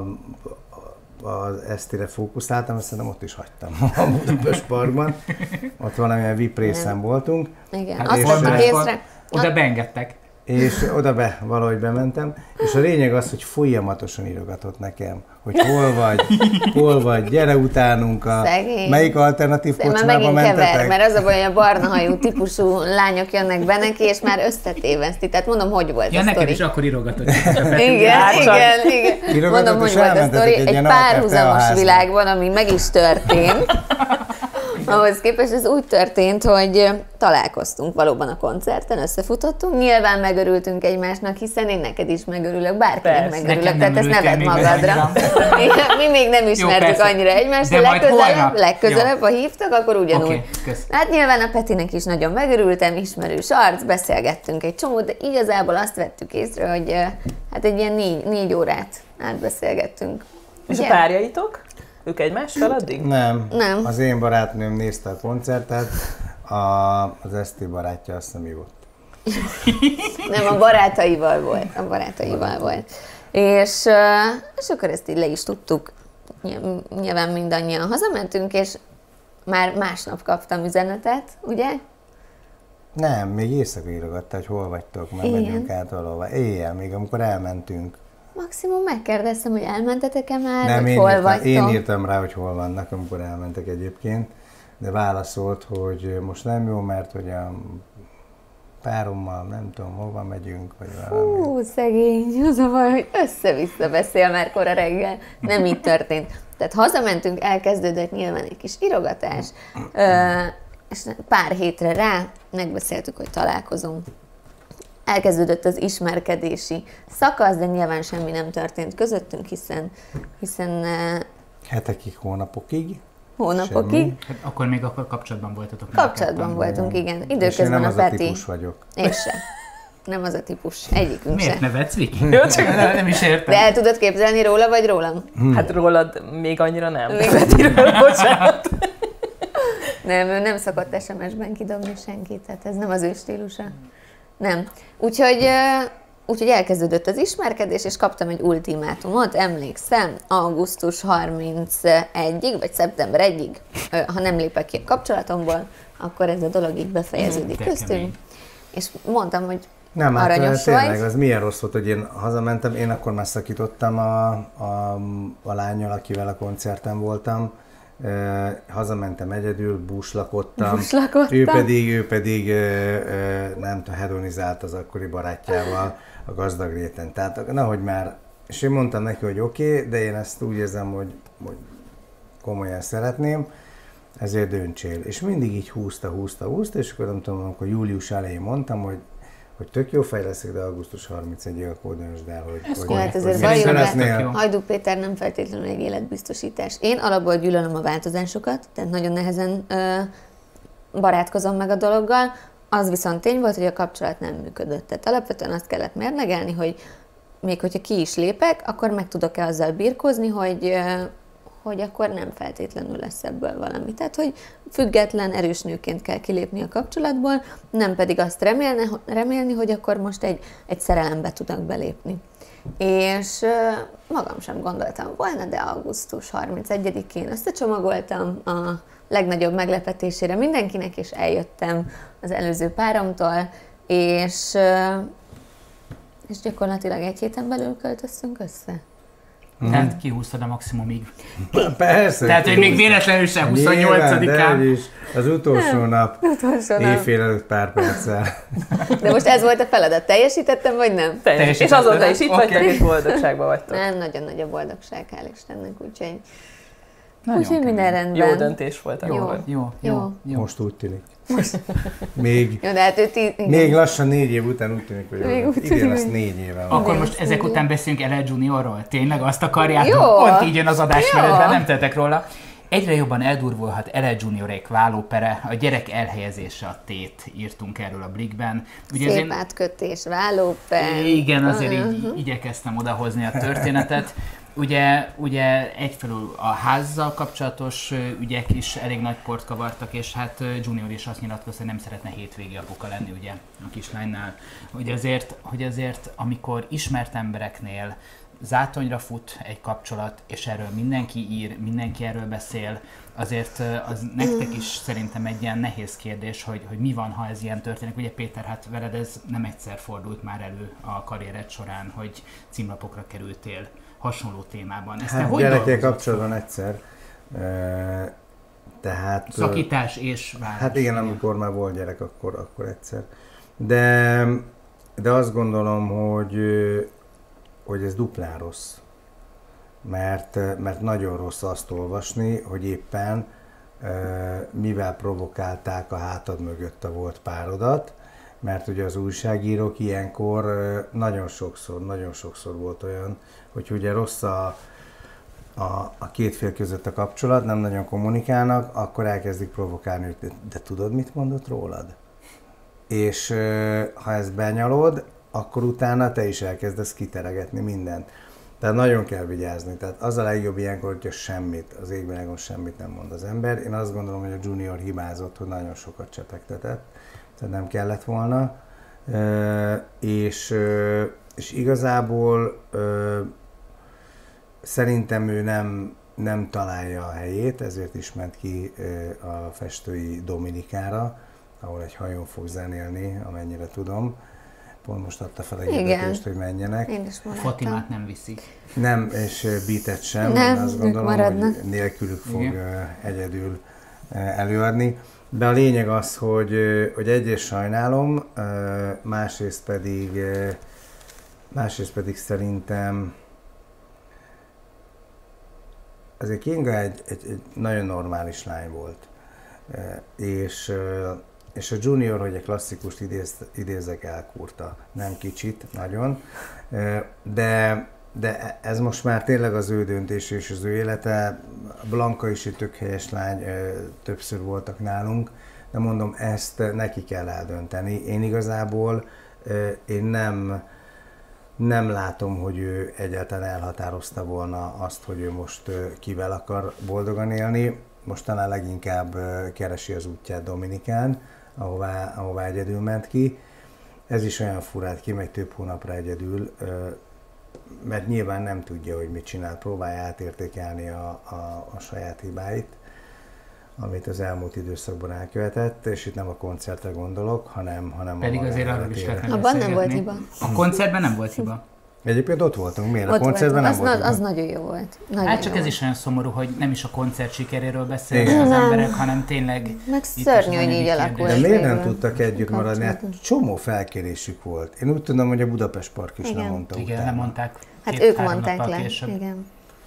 az Esztire fókuszáltam, azt szerintem ott is hagytam a Budapest Parkban. Ott valamilyen vé i pé részen voltunk. Igen, hát azt mondtuk észre. Oda beengedtek. És oda be, valahogy bementem, és a lényeg az, hogy folyamatosan írogatott nekem, hogy hol vagy, hol vagy, gyere utánunk, a, melyik alternatív kocsmába mentetek. Kever, mert az a baj, hogy a barna hajú típusú lányok jönnek be neki, és már összetéveszti. Tehát mondom, hogy volt ja, a sztori. Ja, neked is akkor írogatott. igen, igen, igen. Mondom, hogy volt a sztori. Egy párhuzamos világban, ami meg is történt. Ahhoz képest ez úgy történt, hogy találkoztunk valóban a koncerten, összefutottunk, nyilván megörültünk egymásnak, hiszen én neked is megörülök, bárkinek Persze, megörülök, tehát ezt ne vedd magadra. Mi még nem ismertük Jó, annyira egymást, de legközelebb, legközelebb, ha hívtak, akkor ugyanúgy. Okay, hát nyilván a Petinek is nagyon megörültem, ismerős arc, beszélgettünk egy csomót, de igazából azt vettük észre, hogy hát egy ilyen négy, négy órát átbeszélgettünk. És ugye? a párjaitok? Ők egymással addig? Nem. Nem. Az én barátnőm nézte a koncertet, a, az Eszti barátja azt hiszem volt. Nem, a barátaival volt. A barátaival volt. És, és akkor ezt így le is tudtuk. Nyilván mindannyian hazamentünk, és már másnap kaptam üzenetet, ugye? Nem, még éjszaka írogatta, hogy hol vagytok, mert Igen. megyünk át valahova. Éjjel, még amikor elmentünk. Maximum megkérdeztem, hogy elmentetek-e már, Nem, vagy én hol írtam, vagytok. én írtam rá, hogy hol vannak, amikor elmentek egyébként, de válaszolt, hogy most nem jó, mert hogy a párommal nem tudom, hova megyünk, vagy valami. Hú, szegény, az a baj, hogy össze-vissza beszél már kora reggel. Nem így történt. Tehát hazamentünk, elkezdődött nyilván egy kis írogatás, és pár hétre rá megbeszéltük, hogy találkozunk. Elkezdődött az ismerkedési szakasz, de nyilván semmi nem történt közöttünk, hiszen, hiszen Hetekig, hónapokig. hónapokig Semmi. Hát akkor még akkor kapcsolatban voltatok. kapcsolatban voltunk, igen. És én Időközben nem a az a Peti. típus vagyok. Én sem. Nem az a típus. Egyikünk Miért sem. nevetsz, Viki? Jó, csak nem, nem is értem. De el tudod képzelni róla, vagy rólam? hát rólad még annyira nem. Még- Petiről, bocsánat. Nem, ő nem szokott es em es-ben kidobni senkit, tehát ez nem az ő stílusa. Nem. Úgyhogy, ö, úgyhogy elkezdődött az ismerkedés, és kaptam egy ultimátumot, emlékszem, augusztus harmincegyig, vagy szeptember egyig, ö, ha nem lépek ki a kapcsolatomból, akkor ez a dolog így befejeződik De köztünk. kemény. És mondtam, hogy Nem, hát aranyos tényleg, vagy. az milyen rossz volt, hogy én hazamentem, én akkor már szakítottam a, a, a lányjal, akivel a koncerten voltam. Uh, hazamentem egyedül, búslakodtam. Búslakodtam. Ő pedig, ő pedig uh, uh, nem tudom, hedonizált az akkori barátjával a gazdag réten. Tehát nahogy már, és én mondtam neki, hogy oké, okay, de én ezt úgy érzem, hogy, hogy komolyan szeretném, ezért döntsél. És mindig így húzta, húzta, húzta, és akkor nem tudom, amikor július elején mondtam, hogy hogy tök jó fej leszek, de augusztus harmincegyig akkor döntsd el, hogy, hogy, jó, hát hogy ezért mit valljuk be. szeretnél. Hajdú Péter nem feltétlenül egy életbiztosítás. Én alapból gyűlölöm a változásokat, tehát nagyon nehezen ö, barátkozom meg a dologgal. Az viszont tény volt, hogy a kapcsolat nem működött. Tehát alapvetően azt kellett mérlegelni, hogy még hogyha ki is lépek, akkor meg tudok-e azzal birkózni, hogy, ö, hogy akkor nem feltétlenül lesz ebből valami. Tehát, hogy független, erős nőként kell kilépni a kapcsolatból, nem pedig azt remélni, remélni hogy akkor most egy, egy szerelembe tudok belépni. És ö, magam sem gondoltam volna, de augusztus harmincegyedikén összecsomagoltam a legnagyobb meglepetésére mindenkinek, és eljöttem az előző páromtól, és, ö, és gyakorlatilag egy héten belül költöztünk össze. Tehát kihúztad a maximumig. Persze. Tehát, hogy még véletlenül sem huszonnyolcadikán. De is, az utolsó nap, Utolsó nap. éjfél előtt pár perccel. De most ez volt a feladat. Teljesítettem, vagy nem? Teljes. És Teljesítetted? azóta is itt Oké. vagytok, és boldogságban vagytok. Nem, nagyon nagy a boldogság, hál' Istennek, úgyhogy, Nagyon úgyhogy minden kemény. rendben. Jó döntés volt Jó. akkor. Jó, jó, Jó. jó. Most úgy tűnik. Még, Jó, de hát ő tí... igen. még lassan négy év után úgy tűnik, hogy Még úgy idén tűnik, lesz hogy- négy éve. van. Akkor Igen, most ezek igen. után beszéljünk el Juniorról? Tényleg azt akarjátok? Jó. Pont így jön az adásmenetben, Jó. nem tettek róla. Egyre jobban eldurvulhat Ele Juniorék vállópere, a gyerek elhelyezése a tét, írtunk erről a Blikben. Ugye Szép azért- átkötés, vállópen. Igen, azért így igyekeztem odahozni a történetet. Ugye, ugye egyfelől a házzal kapcsolatos ö, ügyek is elég nagy port kavartak, és hát ö, Junior is azt nyilatkozta, hogy nem szeretne hétvégi apuka lenni ugye a kislánynál. Hogy azért, hogy azért, amikor ismert embereknél zátonyra fut egy kapcsolat, és erről mindenki ír, mindenki erről beszél, azért ö, az nektek is szerintem egy ilyen nehéz kérdés, hogy, hogy mi van, ha ez ilyen történik. Ugye Péter, hát veled ez nem egyszer fordult már elő a karriered során, hogy címlapokra kerültél hasonló témában. Ezt te Hát hogy gyerekkel dolgozod kapcsolatban fel? egyszer. Ö, Tehát... ö, Szakítás és válás. Hát igen, amikor már volt gyerek, akkor, akkor egyszer. De, de azt gondolom, hogy, ö, hogy ez duplán rossz. Mert, mert nagyon rossz azt olvasni, hogy éppen mivel provokálták a hátad mögött a volt párodat, mert ugye az újságírók ilyenkor nagyon sokszor, nagyon sokszor volt olyan, hogy ugye rossz a, a, a két fél között a kapcsolat, nem nagyon kommunikálnak, akkor elkezdik provokálni, hogy de, de tudod, mit mondott rólad? És ha ezt benyalod, akkor utána te is elkezdesz kiteregetni mindent. Tehát nagyon kell vigyázni. Tehát az a legjobb ilyenkor, hogyha semmit, az égvilágon semmit nem mond az ember. Én azt gondolom, hogy a Junior hibázott, hogy nagyon sokat csepegtetett. Tehát nem kellett volna. E, és, és igazából e, szerintem ő nem, nem találja a helyét, ezért is ment ki a festői Dominikára, ahol egy hajón fog zenélni, amennyire tudom. Pont most adta fel a hirdetést, hogy menjenek. Én is maradtam. Fatimát nem viszik. Nem, és Beatet sem. Nem, azt gondolom, maradnak. hogy nélkülük fog Igen. egyedül előadni. De a lényeg az, hogy, hogy egyrészt sajnálom, másrészt pedig, másrészt pedig szerintem azért Kinga egy, egy, egy nagyon normális lány volt. És És a Junior, hogy egy klasszikust idéz, idézek, elkúrta. Nem kicsit, nagyon. De, de ez most már tényleg az ő döntés és az ő élete. Blanka is egy tök helyes lány, többször voltak nálunk, de mondom, ezt neki kell eldönteni. Én igazából én nem, nem látom, hogy ő egyáltalán elhatározta volna azt, hogy ő most kivel akar boldogan élni. Most talán leginkább keresi az útját Dominikán, ahová, ahová egyedül ment ki. Ez is olyan furát, kimegy több hónapra egyedül, mert nyilván nem tudja, hogy mit csinál, próbálja átértékelni a, a, a saját hibáit, amit az elmúlt időszakban elkövetett, és itt nem a koncertre gondolok, hanem, hanem Pedig a azért arról is lehetne Abban nem volt hiba. A koncertben nem volt hiba. Egyébként ott voltunk, miért? Ott A koncertben nem az, volt na, hiba. az nagyon jó volt. Nagyon Hát csak jó ez volt. is olyan szomorú, hogy nem is a koncert sikeréről beszélnek Igen. az Nem. emberek, hanem tényleg... Meg itt is szörnyű, az hogy így anyagi alakult. De kérdés. miért nem végül. tudtak együtt maradni? Hát Kapcsolatos. csomó felkérésük volt. Én úgy tudom, hogy a Budapest Park is Igen. lemondta Igen, utána. nem mondták. Hát két- ők három mondták nappal le. később. Igen.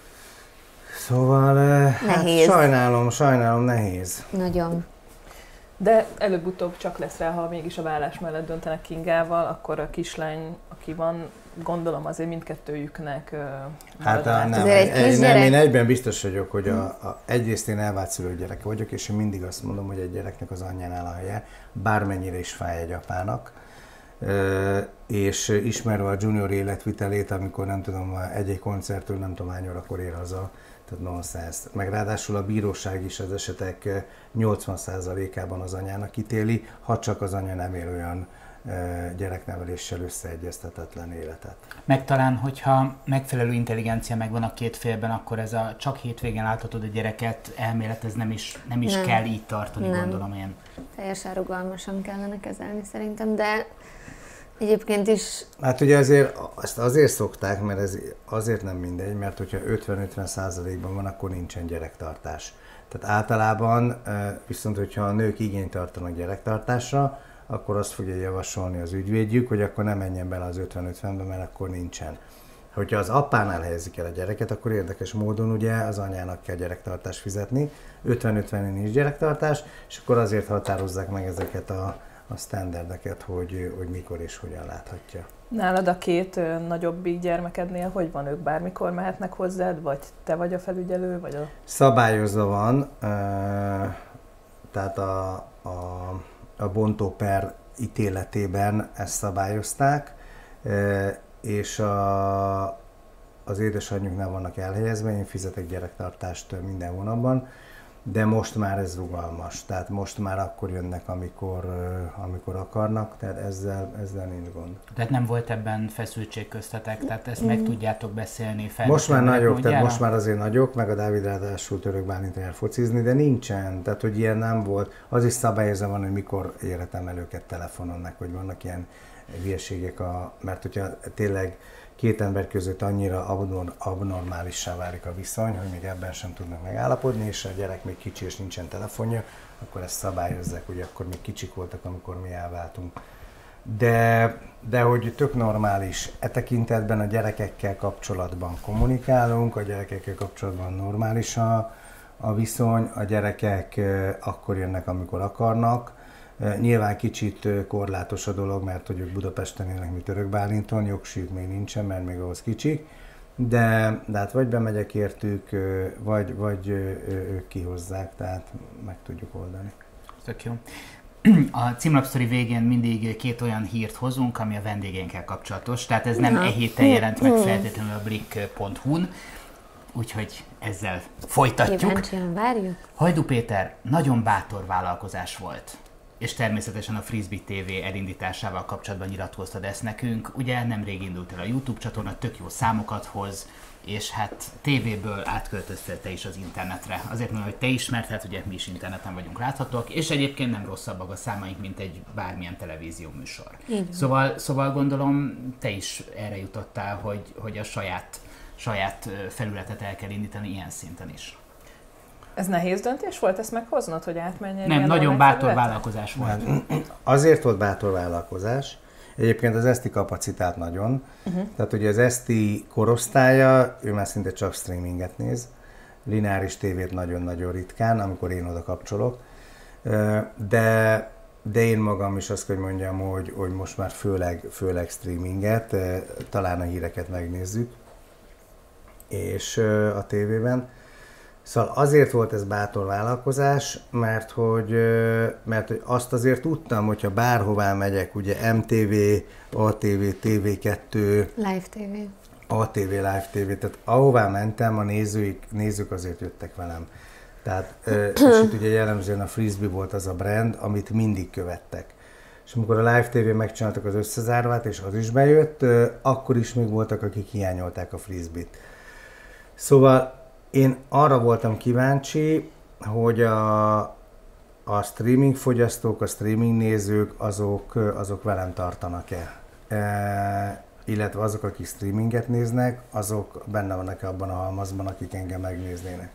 Szóval eh, hát Nehéz. sajnálom, sajnálom, nehéz. Nagyon. De előbb-utóbb csak lesz rá, ha mégis a vállás mellett döntenek Kingával, akkor a kislány, aki van, gondolom azért mindkettőjüknek uh, Hát a, nem, Azért egy egy, kisgyerek- nem, én egyben biztos vagyok, hogy a, a, egyrészt én elvált szülő gyerek vagyok, és én mindig azt mondom, hogy egy gyereknek az anyjánál a helye, bármennyire is fáj egy apának. E, és ismerve a Junior életvitelét, amikor nem tudom, egy-egy koncertől nem tudom hány órakor ér haza, tehát nonsense. Meg ráadásul a bíróság is az esetek nyolcvan százalékában az anyának ítéli, ha csak az anya nem él olyan gyerekneveléssel összeegyeztetetlen életet. Meg talán, hogyha megfelelő intelligencia megvan a két félben, akkor ez a csak hétvégén láthatod a gyereket elmélet, ez nem is, nem is Nem. kell így tartani, Nem. gondolom én. Teljesen rugalmasan kellene kezelni szerintem, de egyébként is Hát ugye azért, ezt azért szokták, mert ez azért nem mindegy, mert hogyha ötven-ötven százalékban van, akkor nincsen gyerektartás. Tehát általában viszont, hogyha a nők igényt tartanak gyerektartásra, akkor azt fogja javasolni az ügyvédjük, hogy akkor ne menjen bele az ötven-ötvenbe, mert akkor nincsen. Hogyha az apánál helyezik el a gyereket, akkor érdekes módon ugye az anyának kell gyerektartást fizetni, ötven-ötven nincs gyerektartás, és akkor azért határozzák meg ezeket a, a standardeket, hogy, hogy mikor és hogyan láthatja. Nálad a két ö, nagyobbik gyermekednél hogy van, ők bármikor mehetnek hozzád, vagy te vagy a felügyelő, vagy a... Szabályozva van, tehát a, a, a bontóper ítéletében ezt szabályozták, és a, az édesanyjuknál vannak elhelyezve, én fizetek gyerektartást minden hónapban, de most már ez rugalmas, tehát most már akkor jönnek, amikor, amikor akarnak, tehát ezzel, ezzel nincs gond. Tehát nem volt ebben feszültség köztetek, tehát ezt meg tudjátok beszélni fel. Most már nagyok, tehát most már azért nagyok, meg a Dávid ráadásul Török Bálint jár focizni, de nincsen, tehát hogy ilyen nem volt. Az is szabályozva van, hogy mikor érhetem el őket telefonon, meg hogy vannak ilyen hülyeségek, a, mert hogyha tényleg két ember között annyira abnormálissá válik a viszony, hogy még ebben sem tudnak megállapodni, és a gyerek még kicsi és nincsen telefonja, akkor ezt szabályozzák, hogy akkor még kicsik voltak, amikor mi elváltunk. De, de hogy tök normális, e tekintetben a gyerekekkel kapcsolatban kommunikálunk, a gyerekekkel kapcsolatban normális a, a viszony, a gyerekek akkor jönnek, amikor akarnak. Nyilván kicsit korlátos a dolog, mert hogy ők Budapesten élnek, mi Törökbálinton, jogsíjuk még nincsen, mert még ahhoz kicsik. De, de hát vagy bemegyek értük, vagy, vagy ők kihozzák, tehát meg tudjuk oldani. Tök jó. A címlapsztori végén mindig két olyan hírt hozunk, ami a vendégeinkkel kapcsolatos, tehát ez nem e héten jelent meg feltétlenül a blik pont hu-n, úgyhogy ezzel folytatjuk. Kíváncsian várjuk. Hajdú Péter nagyon bátor vállalkozás volt, és természetesen a Frisbee té vé elindításával kapcsolatban nyilatkoztad ezt nekünk. Ugye nemrég indult el a YouTube csatorna, tök jó számokat hoz, és hát tévéből átköltöztél te is az internetre. Azért mondom, hogy te is, mert hát ugye mi is interneten vagyunk láthatók, és egyébként nem rosszabbak a számaink, mint egy bármilyen televízió műsor. Szóval, szóval gondolom, te is erre jutottál, hogy, hogy a saját, saját felületet el kell indítani ilyen szinten is. Ez nehéz döntés volt ezt meghoznod, hogy átmenjen? Nem, nagyon bátor felületen? Vállalkozás volt. Azért volt bátor vállalkozás. Egyébként az eszti kapacitát nagyon. Uh-huh. Tehát ugye az eszti korosztálya, ő már szinte csak streaminget néz. Lineáris tévét nagyon-nagyon ritkán, amikor én oda kapcsolok. De, de én magam is azt, hogy mondjam, hogy, hogy most már főleg, főleg streaminget, talán a híreket megnézzük, és a tévében. Szóval azért volt ez bátor vállalkozás, mert hogy, mert hogy azt azért tudtam, hogyha bárhová megyek, ugye em té vé, á té vé, té vé kettő, Live té vé, á té vé, Live té vé, tehát ahová mentem, a nézőik, nézők azért jöttek velem. Tehát, és itt ugye jellemzően a Frisbee volt az a brand, amit mindig követtek. És amikor a Live té vé megcsináltak az összezárvát, és az is bejött, akkor is még voltak, akik hiányolták a Frisbee-t. Szóval én arra voltam kíváncsi, hogy a, a streaming fogyasztók, a streaming nézők, azok, azok velem tartanak-e. E, illetve azok, akik streaminget néznek, azok benne vannak abban a halmazban, akik engem megnéznének.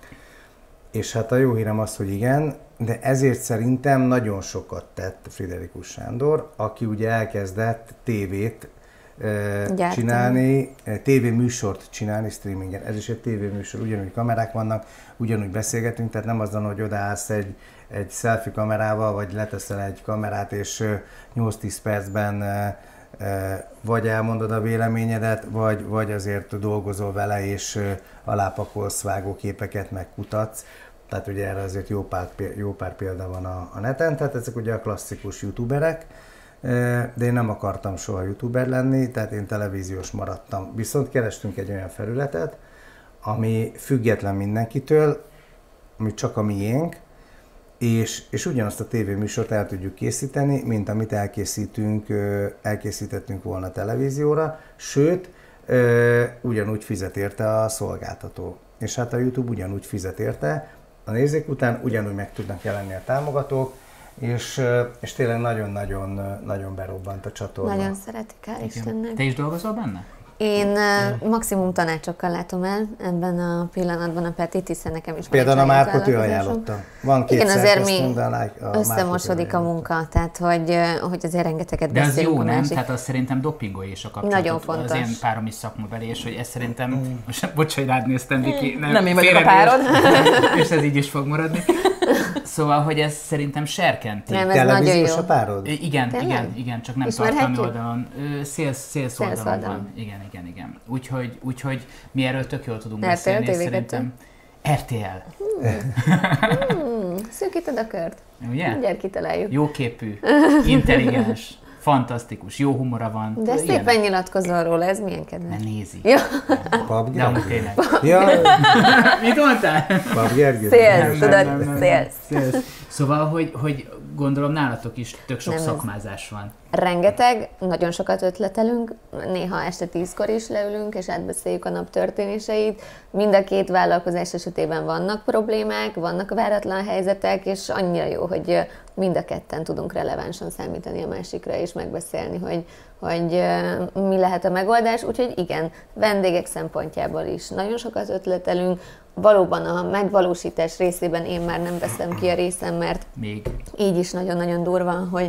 És hát a jó hírem az, hogy igen, de ezért szerintem nagyon sokat tett Friderikus Sándor, aki ugye elkezdett tévét Gyártani. csinálni, tévéműsort csinálni streamingen. Ez is egy tévéműsor, ugyanúgy kamerák vannak, ugyanúgy beszélgetünk, tehát nem azon, hogy odaállsz egy, egy selfie kamerával, vagy leteszel egy kamerát, és nyolc-tíz percben vagy elmondod a véleményedet, vagy, vagy azért dolgozol vele, és alápakolsz vágóképeket, meg kutatsz. Tehát ugye erre azért jó pár, jó pár példa van a, a neten, tehát ezek ugye a klasszikus youtuberek, de én nem akartam soha youtuber lenni, tehát én televíziós maradtam. Viszont kerestünk egy olyan felületet, ami független mindenkitől, ami csak a miénk, és, és ugyanazt a tévéműsort el tudjuk készíteni, mint amit elkészítünk, elkészítettünk volna televízióra, sőt, ugyanúgy fizet érte a szolgáltató. És hát a YouTube ugyanúgy fizet érte, a nézők után ugyanúgy meg tudnak jelenni a támogatók, és, és tényleg nagyon-nagyon nagyon berobbant a csatorna. Nagyon szeretik, hál' Istennek. Te is dolgozol benne? Én uh, maximum tanácsokkal látom el ebben a pillanatban a Petit, hiszen nekem is például a Márkot ő ajánlotta. Van két igen, azért mi de a, a összemosodik a munka, tehát hogy, hogy azért rengeteget de beszélünk. De az jó, nem? Másik. Tehát az szerintem dopingolja is a kapcsolatot. Nagyon fontos. Az én párom is szakmabeli, és hogy ez szerintem, mm. most bocs, hogy rád néztem, Viki. Nem, nem én vagyok a párod. És ez így is fog maradni. Szóval, hogy ez szerintem serkenti. Nem, ez nagyon jó. a párod? Igen, Tényleg? igen, igen, csak nem tartalmi oldalon. Szélsz oldalon van. Igen, igen, igen. Úgyhogy, úgyhogy mi erről tök jól tudunk er té el, beszélni, szerintem. er té el. Hmm. Szűkíted a kört. Ugye? Mindjárt kitaláljuk. Jóképű, intelligens, fantasztikus, jó humora van. De szépen ilyenek. Nyilatkozol róla, ez milyen kedves. Ne nézi. Ja. Pap De amúgy tényleg. Ja. Mit mondtál? Pap Gergő. Szélsz, tudod, szélsz. Szóval, hogy, hogy gondolom nálatok is tök sok Nem szakmázás ez. van. Rengeteg, nagyon sokat ötletelünk, néha este tízkor is leülünk, és átbeszéljük a nap történéseit. Mind a két vállalkozás esetében vannak problémák, vannak váratlan helyzetek, és annyira jó, hogy mind a ketten tudunk relevánsan számítani a másikra, és megbeszélni, hogy, hogy mi lehet a megoldás. Úgyhogy igen, vendégek szempontjából is nagyon sokat ötletelünk. Valóban a megvalósítás részében én már nem veszem ki a részem, mert még így is nagyon-nagyon durva, hogy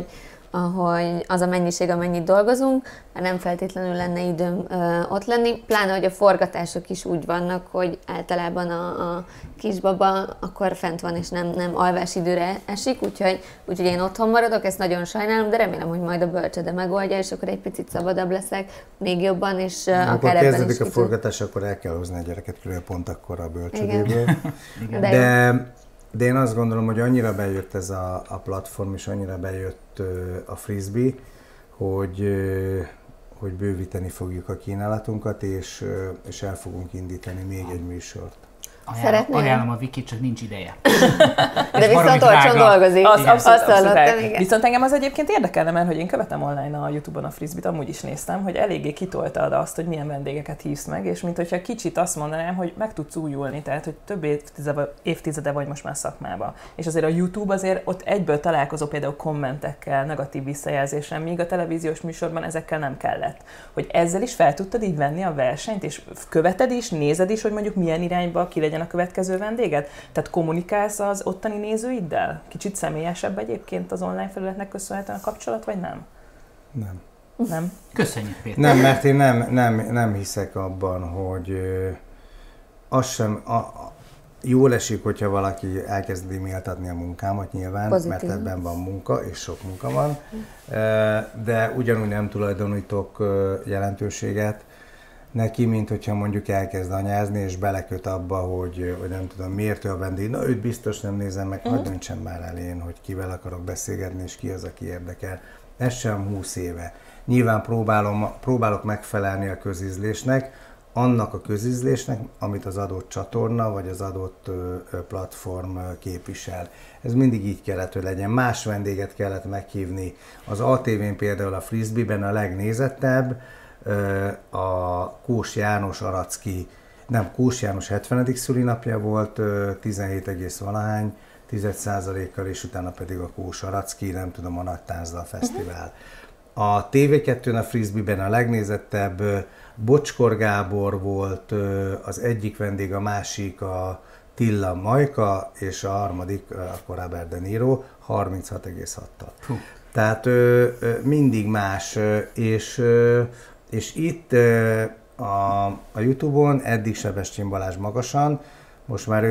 ahogy az a mennyiség, amennyit dolgozunk, már nem feltétlenül lenne időm ö, ott lenni, pláne, hogy a forgatások is úgy vannak, hogy általában a, a kisbaba akkor fent van, és nem, nem alvásidőre esik, úgyhogy, úgyhogy én otthon maradok, ezt nagyon sajnálom, de remélem, hogy majd a bölcsöde megoldja, és akkor egy picit szabadabb leszek, még jobban, és uh, Amikor akár ebben is kezdődik a kicsit. forgatás, akkor el kell hozni a gyereket körülbelül pont akkor a bölcsödéből. Igen. De, De, de én azt gondolom, hogy annyira bejött ez a, a platform, és annyira bejött uh, a Frisbee, hogy, uh, hogy bővíteni fogjuk a kínálatunkat, és, uh, és el fogunk indítani még egy műsort. Ajánlom, Szeretnél? ajánlom a Vikit, csak nincs ideje. de viszont olcsón dolgozik. Az, abszolút, Azt abszolút hallottam, el. igen. Viszont engem az egyébként érdekelne, mert hogy én követem online a YouTube-on a Frisbee-t, amúgy is néztem, hogy eléggé kitoltad azt, hogy milyen vendégeket hívsz meg, és mint hogyha kicsit azt mondanám, hogy meg tudsz újulni, tehát hogy több évtizede, évtizede vagy most már szakmába. És azért a YouTube azért ott egyből találkozó például kommentekkel, negatív visszajelzéssel, míg a televíziós műsorban ezekkel nem kellett. Hogy ezzel is fel tudtad így venni a versenyt, és követed is, nézed is, hogy mondjuk milyen irányba ki legyen a következő vendéged? Tehát kommunikálsz az ottani nézőiddel? Kicsit személyesebb egyébként az online felületnek köszönhetően a kapcsolat, vagy nem? Nem. Nem? Köszönjük, Péter. Nem, mert én nem, nem, nem hiszek abban, hogy ö, az sem, a, a, jól esik, hogyha valaki elkezdi méltatni a munkámat nyilván, Pozitív. mert ebben van munka, és sok munka van, de ugyanúgy nem tulajdonítok jelentőséget neki, mint hogyha mondjuk elkezd anyázni, és beleköt abba, hogy, hogy nem tudom, miért ő a vendég. Na, őt biztos nem nézem meg, uh-huh. Hadd döntsem már el én, hogy kivel akarok beszélgetni, és ki az, aki érdekel. Ez sem húsz éve. Nyilván próbálom, próbálok megfelelni a közízlésnek, annak a közízlésnek, amit az adott csatorna, vagy az adott ö, platform képvisel. Ez mindig így kellett, hogy legyen. Más vendéget kellett meghívni. Az á té vén például a Frisbee-ben a legnézettebb, a Kós János Aracki, nem, Kós János hetvenedik szülinapja volt, tizenhét egész valahány, tíz százalékkal, és utána pedig a Kós Aracki, nem tudom, a Nagy Tánzdal Fesztivál. A té vé kettőn a Frisbee-ben a legnézettebb Bocskor Gábor volt, az egyik vendég, a másik a Tilla Majka, és a harmadik akkor Robert De Niro, harminchat egész hattal. Tehát ö, ö, mindig más, ö, és, ö, és itt ö, a, a YouTube-on eddig Sebestyén Balázs magasan, most már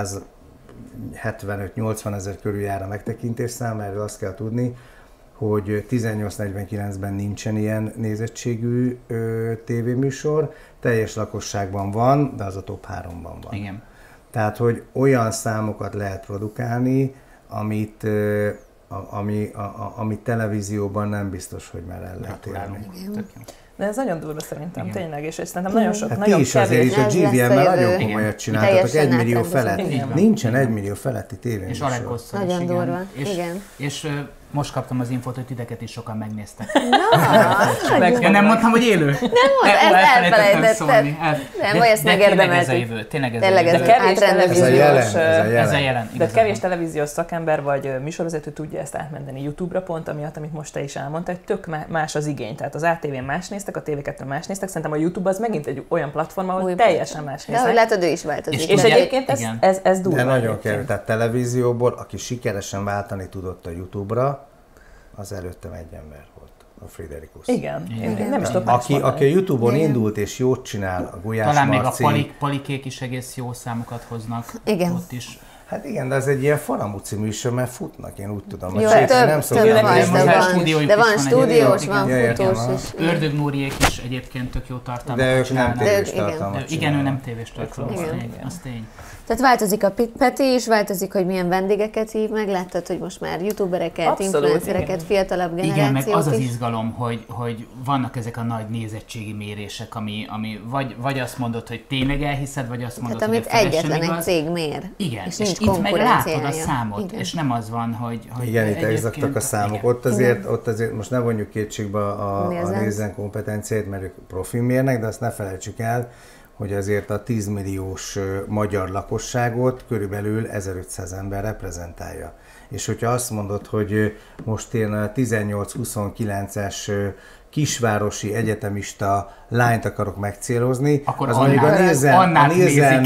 ötszázhetvenöt-nyolcvan ezer körül jár a megtekintésszám, erről azt kell tudni, hogy tizennyolc negyvenkilencben nincsen ilyen nézettségű ö, tévéműsor, teljes lakosságban van, de az a top háromban van. Igen. Tehát, hogy olyan számokat lehet produkálni, amit, ö, a, ami, a, a, ami televízióban nem biztos, hogy már el lehet érni. De ez nagyon durva szerintem, igen. Tényleg, és szerintem nagyon sok, hát nagyon ti is azért kevés. itt a gé vé em-mel nagyon Igen. komolyat csináltatok, egy millió felett. Igen. Nincsen egy millió feletti tévéműsor. És Alek Gosszal is, Nagyon igen. durva, És, igen. És uh, most kaptam az infót, hogy titeket is sokan megnéztek. Na, Meg- Ja, nem mondtam, hogy élő? nem mond, ezt elfelejtetted. Nem, vagy ezt megérdemeltük. Tényleg ez a Tényleg jövő. ez De kevés átrendezés. Ez a jelen, televíziós, ez a ö, jelen. Ez a jelen. De igazán. kevés televíziós szakember vagy műsorvezető tudja ezt átmenni YouTube-ra, pont amiatt, amit most te is elmondtál, hogy tök más az igény. Tehát az á té vén más néztek, a té vé kettőn más néztek, szerintem a YouTube az megint egy olyan platform, ahol Új teljesen más De ahogy néznek. látod, ő is változik. És És ugye- egyébként ez, igen. ez, ez durva. De nagyon egyébként. kerül. Tehát televízióból, aki sikeresen váltani tudott a YouTube-ra, az előttem egy ember volt, a Friderikus. Igen, Igen. igen. Nem is tudok Aki, más aki a YouTube-on Igen. indult és jót csinál, a Gulyás Talán még a Marci. palik, palikék is egész jó számokat hoznak. Igen. Ott is. Hát igen, de ez egy ilyen faramúci műsor, mert futnak, én úgy tudom. Jó, A sétálni több, nem több szoktam van, most de már van, stúdiójuk de is van van stúdiós, egy- van Ja, értem, futós aha. is. Ördög Nóriék is egyébként tök jó tartalmakat De ők nem csinálnak. tévés igen. tartalmat Igen, ő csinálnak. nem tévés tartalom, az Igen. tény. Az tény. Tehát változik a Pi- Peti is, változik, hogy milyen vendégeket hív meg. Láttad, hogy most már youtubereket, Abszolút, influencereket, igen. fiatalabb Igen, meg generációk az az is. izgalom, hogy, hogy vannak ezek a nagy nézettségi mérések, ami, ami vagy, vagy azt mondod, hogy tényleg elhiszed, vagy azt mondod, Tehát hogy amit a felesen egyetlen egy igaz. cég mér. Igen, és és, nincs és itt meg látod a konkurenciája. számot, Igen. és nem az van, hogy, hogy Igen, itt egyébként- exaktak a számok. igen. Ott azért, ott azért most ne vonjuk kétségbe a, a Nézem. nézzen kompetenciát, mert ők profi mérnek, de azt ne felejtsük el, hogy azért a tíz milliós magyar lakosságot körülbelül ezerötszáz ember reprezentálja. És hogyha azt mondod, hogy most én a tizennyolc-huszonkilences kisvárosi egyetemista lányt akarok megcélozni, akkor az mondjuk a nézen, a nézen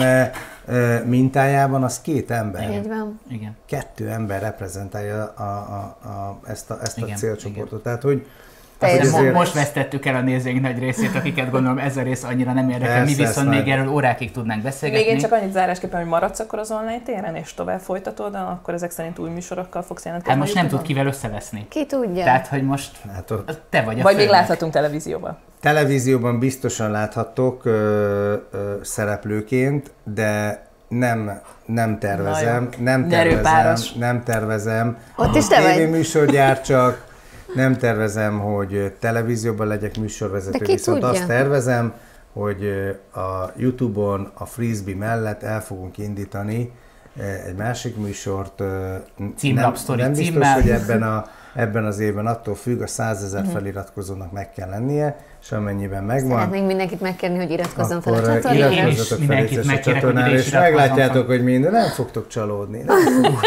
mintájában az két ember. Így van. Igen. Kettő ember reprezentálja a, a, a, ezt a, ezt a Igen, célcsoportot. igen. Tehát, hogy Azért... Most vesztettük el a nézőink nagy részét, akiket gondolom ez a rész annyira nem érdekel, mi viszont még erről órákig tudnánk beszélgetni. Még én csak annyit zárásképpen, hogy maradsz akkor az online téren, és tovább folytatod, akkor ezek szerint új műsorokkal fogsz jelentkezni. Hát most nem tud kivel összeveszni. Ki tudja. Tehát, hogy most hát ott... te vagy a Vagy főnek. még láthatunk televízióban. Televízióban biztosan láthattok ö, ö, szereplőként, de nem, nem tervezem, nem tervezem, nem tervezem. Ott is te vagy. Tévéműsor csak. Nem tervezem, hogy televízióban legyek műsorvezető, viszont tudja? azt tervezem, hogy a YouTube-on a Frisbee mellett el fogunk indítani egy másik műsort. Címlapsztori nem, nem biztos, címmel. hogy ebben, a, ebben az évben attól függ, a százezer feliratkozónak meg kell lennie, és amennyiben megvan. Szeretnénk mindenkit megkérni, hogy iratkozzon fel a Akkor csatornára. iratkozzatok fel egyszer a csatornára, és meglátjátok, hogy minden, nem fogtok csalódni. Nem fogtok.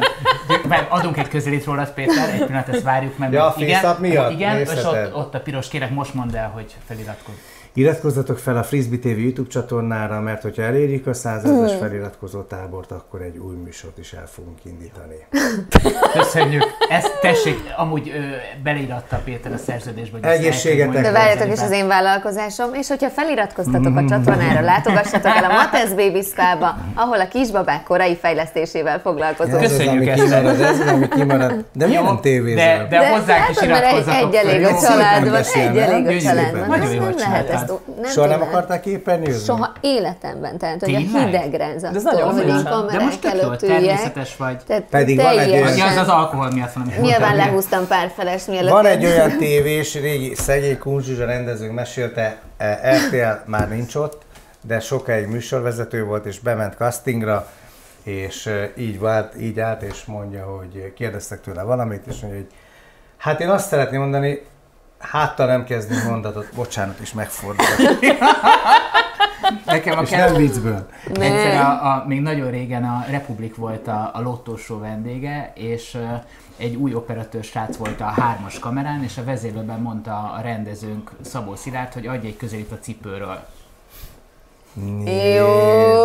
Adunk egy közelít rólad, Péter, egy pillanat, ezt várjuk meg. Ja, a FaceApp miatt? Igen, és ott, ott a piros, kérek, most mondd el, hogy feliratkozz. Iratkozzatok fel a Frisbee té vé YouTube csatornára, mert hogyha elérjük a százezres feliratkozó tábort, akkor egy új műsort is el fogunk indítani. Köszönjük. Ezt tessék, amúgy ö, beleíratta Péter a szerződésbe. Egészségetek! De várjatok is az én vállalkozásom, és hogyha feliratkoztatok a csatornára, látogassatok el a Matesz Baby Spa-ba, ahol a kisbabák korai fejlesztésével foglalkozunk. Ez az, ami kimarad, ez az, ami kimarad. De milyen tévézel? De, de, de hozzánk is iratkozzatok egy elég a családban, egy elég a Gyönyörű. családban. Nagyon Ezt jól nem lehet ezt. Nem Soha nem akarták képernyőzni? Soha életemben, tehát hogy Tényleg? a hidegrenzattól, hogy De így kamerák most tök jó, előtt üljek. természetes vagy. Tehát Pedig van egy olyan- Vagy az az alkohol miatt van, amit Nyilván mondtál, lehúztam pár feles mielőtt. Van egy olyan tévés, régi szegény Kun Zsuzsa rendezőnk mesélte, er té el már nincs ott, de sokáig műsorvezető volt, és bement castingra, és így vált, így állt, és mondja, hogy kérdeztek tőle valamit, és mondja, hogy hát én azt szeretném mondani, háttal nem kezdünk mondatot, bocsánat, is megfordul. Nekem a És kell... nem viccből. Egyszer a, a, még nagyon régen a Republik volt a, a lottósó vendége, és uh, egy új operatőr srác volt a hármas kamerán, és a vezérlőben mondta a rendezőnk Szabó Szilárd, hogy adj egy közelít a cipőről. Jó,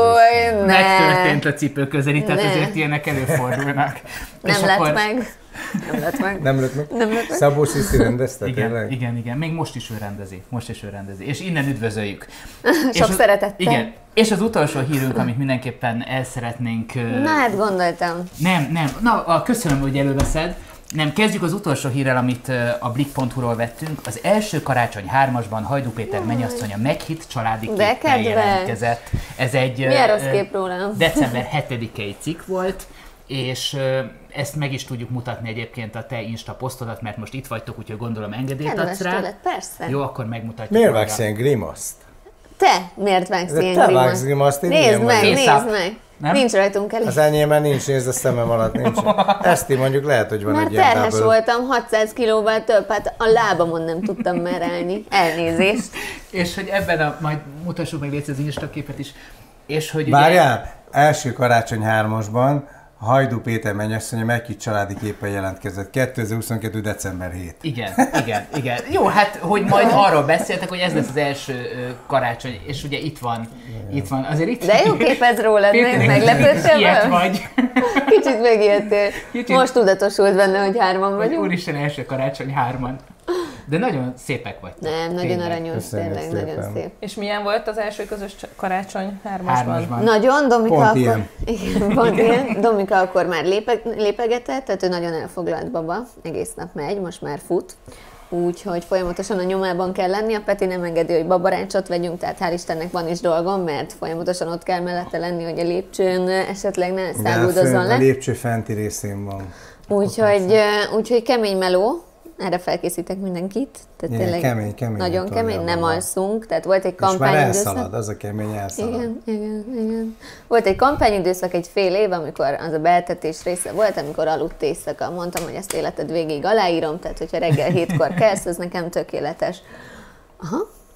ne. Megtörtént a cipő közelít, tehát Ne. ezért ilyenek előfordulnak. Nem És lett akkor... meg. Nem lett meg. Nem lett meg? Nem lett meg. Szabó Sziszi rendezte, Igen, tényleg? igen, igen. Még most is ő rendezi. Most is ő rendezi. És innen üdvözöljük. Sok az, szeretettel. Igen. És az utolsó hírünk, amit mindenképpen el szeretnénk... Na hát gondoltam. Nem, nem. Na, a, köszönöm, hogy előveszed. Nem, kezdjük az utolsó hírrel, amit uh, a Blick pont hu-ról vettünk. Az első Karácsony hármasban Hajdú Péter mennyasszonya meghitt családi De képpel kedves. jelentkezett. Ez egy Milyen rossz uh, kép rólam? december hetedikei cikk volt, és uh, ezt meg is tudjuk mutatni egyébként a te Insta posztodat, mert most itt vagytok, úgyhogy gondolom engedélyt Kedves adsz rá. tőled, persze. Jó, akkor megmutatjuk. Miért maga. vágsz ilyen grimaszt? Te miért vágsz De ilyen te grimaszt? vágsz grimaszt, én Nézd ilyen meg, vagyok. nézd Fészap. meg. Nem? Nincs rajtunk elég. Az enyémben nincs, nézd a szemem alatt nincs. Ezt így mondjuk lehet, hogy van Már egy ilyen terhes double. voltam, hatszáz kilóval több, hát a lábamon nem tudtam már állni. Elnézést. És hogy ebben a, majd mutassuk meg légy az Insta képet is. És hogy ugye- Várjál, első Karácsony hármasban Hajdú Péter mennyasszonya meghitt családi képpel jelentkezett. kétezer-huszonkettő. december hetedike. Igen, igen, igen. Jó, hát, hogy majd arról beszéltek, hogy ez lesz az első ö, karácsony, és ugye itt van, itt van, azért itt... De jó kép ez rólad, Péter, meg meglepődtél ilyet vele? vagy. Kicsit megijedtél. Kicsit. Most tudatosult benne, hogy hárman Vagy vagyunk. úristen, első karácsony hárman. De nagyon szépek vagy. Nem, nagyon Tényleg. aranyos, Köszönjük tényleg, szépen. nagyon szép. És milyen volt az első közös cs- karácsony hármasban? Hármasban. Nagyon, Domika Pont akkor... ilyen. Igen, pont ilyen. Domika akkor már lépe, lépegetett, tehát ő nagyon elfoglalt baba, egész nap megy, most már fut. Úgyhogy folyamatosan a nyomában kell lenni, a Peti nem engedi, hogy babarácsot vegyünk, tehát hál' Istennek van is dolgom, mert folyamatosan ott kell mellette lenni, hogy a lépcsőn esetleg ne De a, fő, száguldozzon a le. lépcső fenti részén van. Úgyhogy, úgyhogy kemény meló, erre felkészítek mindenkit. Tehát Igen, tényleg kemény, kemény nagyon tolja kemény, nem magát. alszunk, tehát volt egy És már kampányidőszak. elszalad, az a kemény elszalad. Igen, igen, igen. Volt egy kampányidőszak, egy fél év, amikor az a beeltetés része volt, amikor aludt éjszaka. Mondtam, hogy ezt életed végéig aláírom, tehát hogyha reggel hétkor kelsz, ez nekem tökéletes. Aha,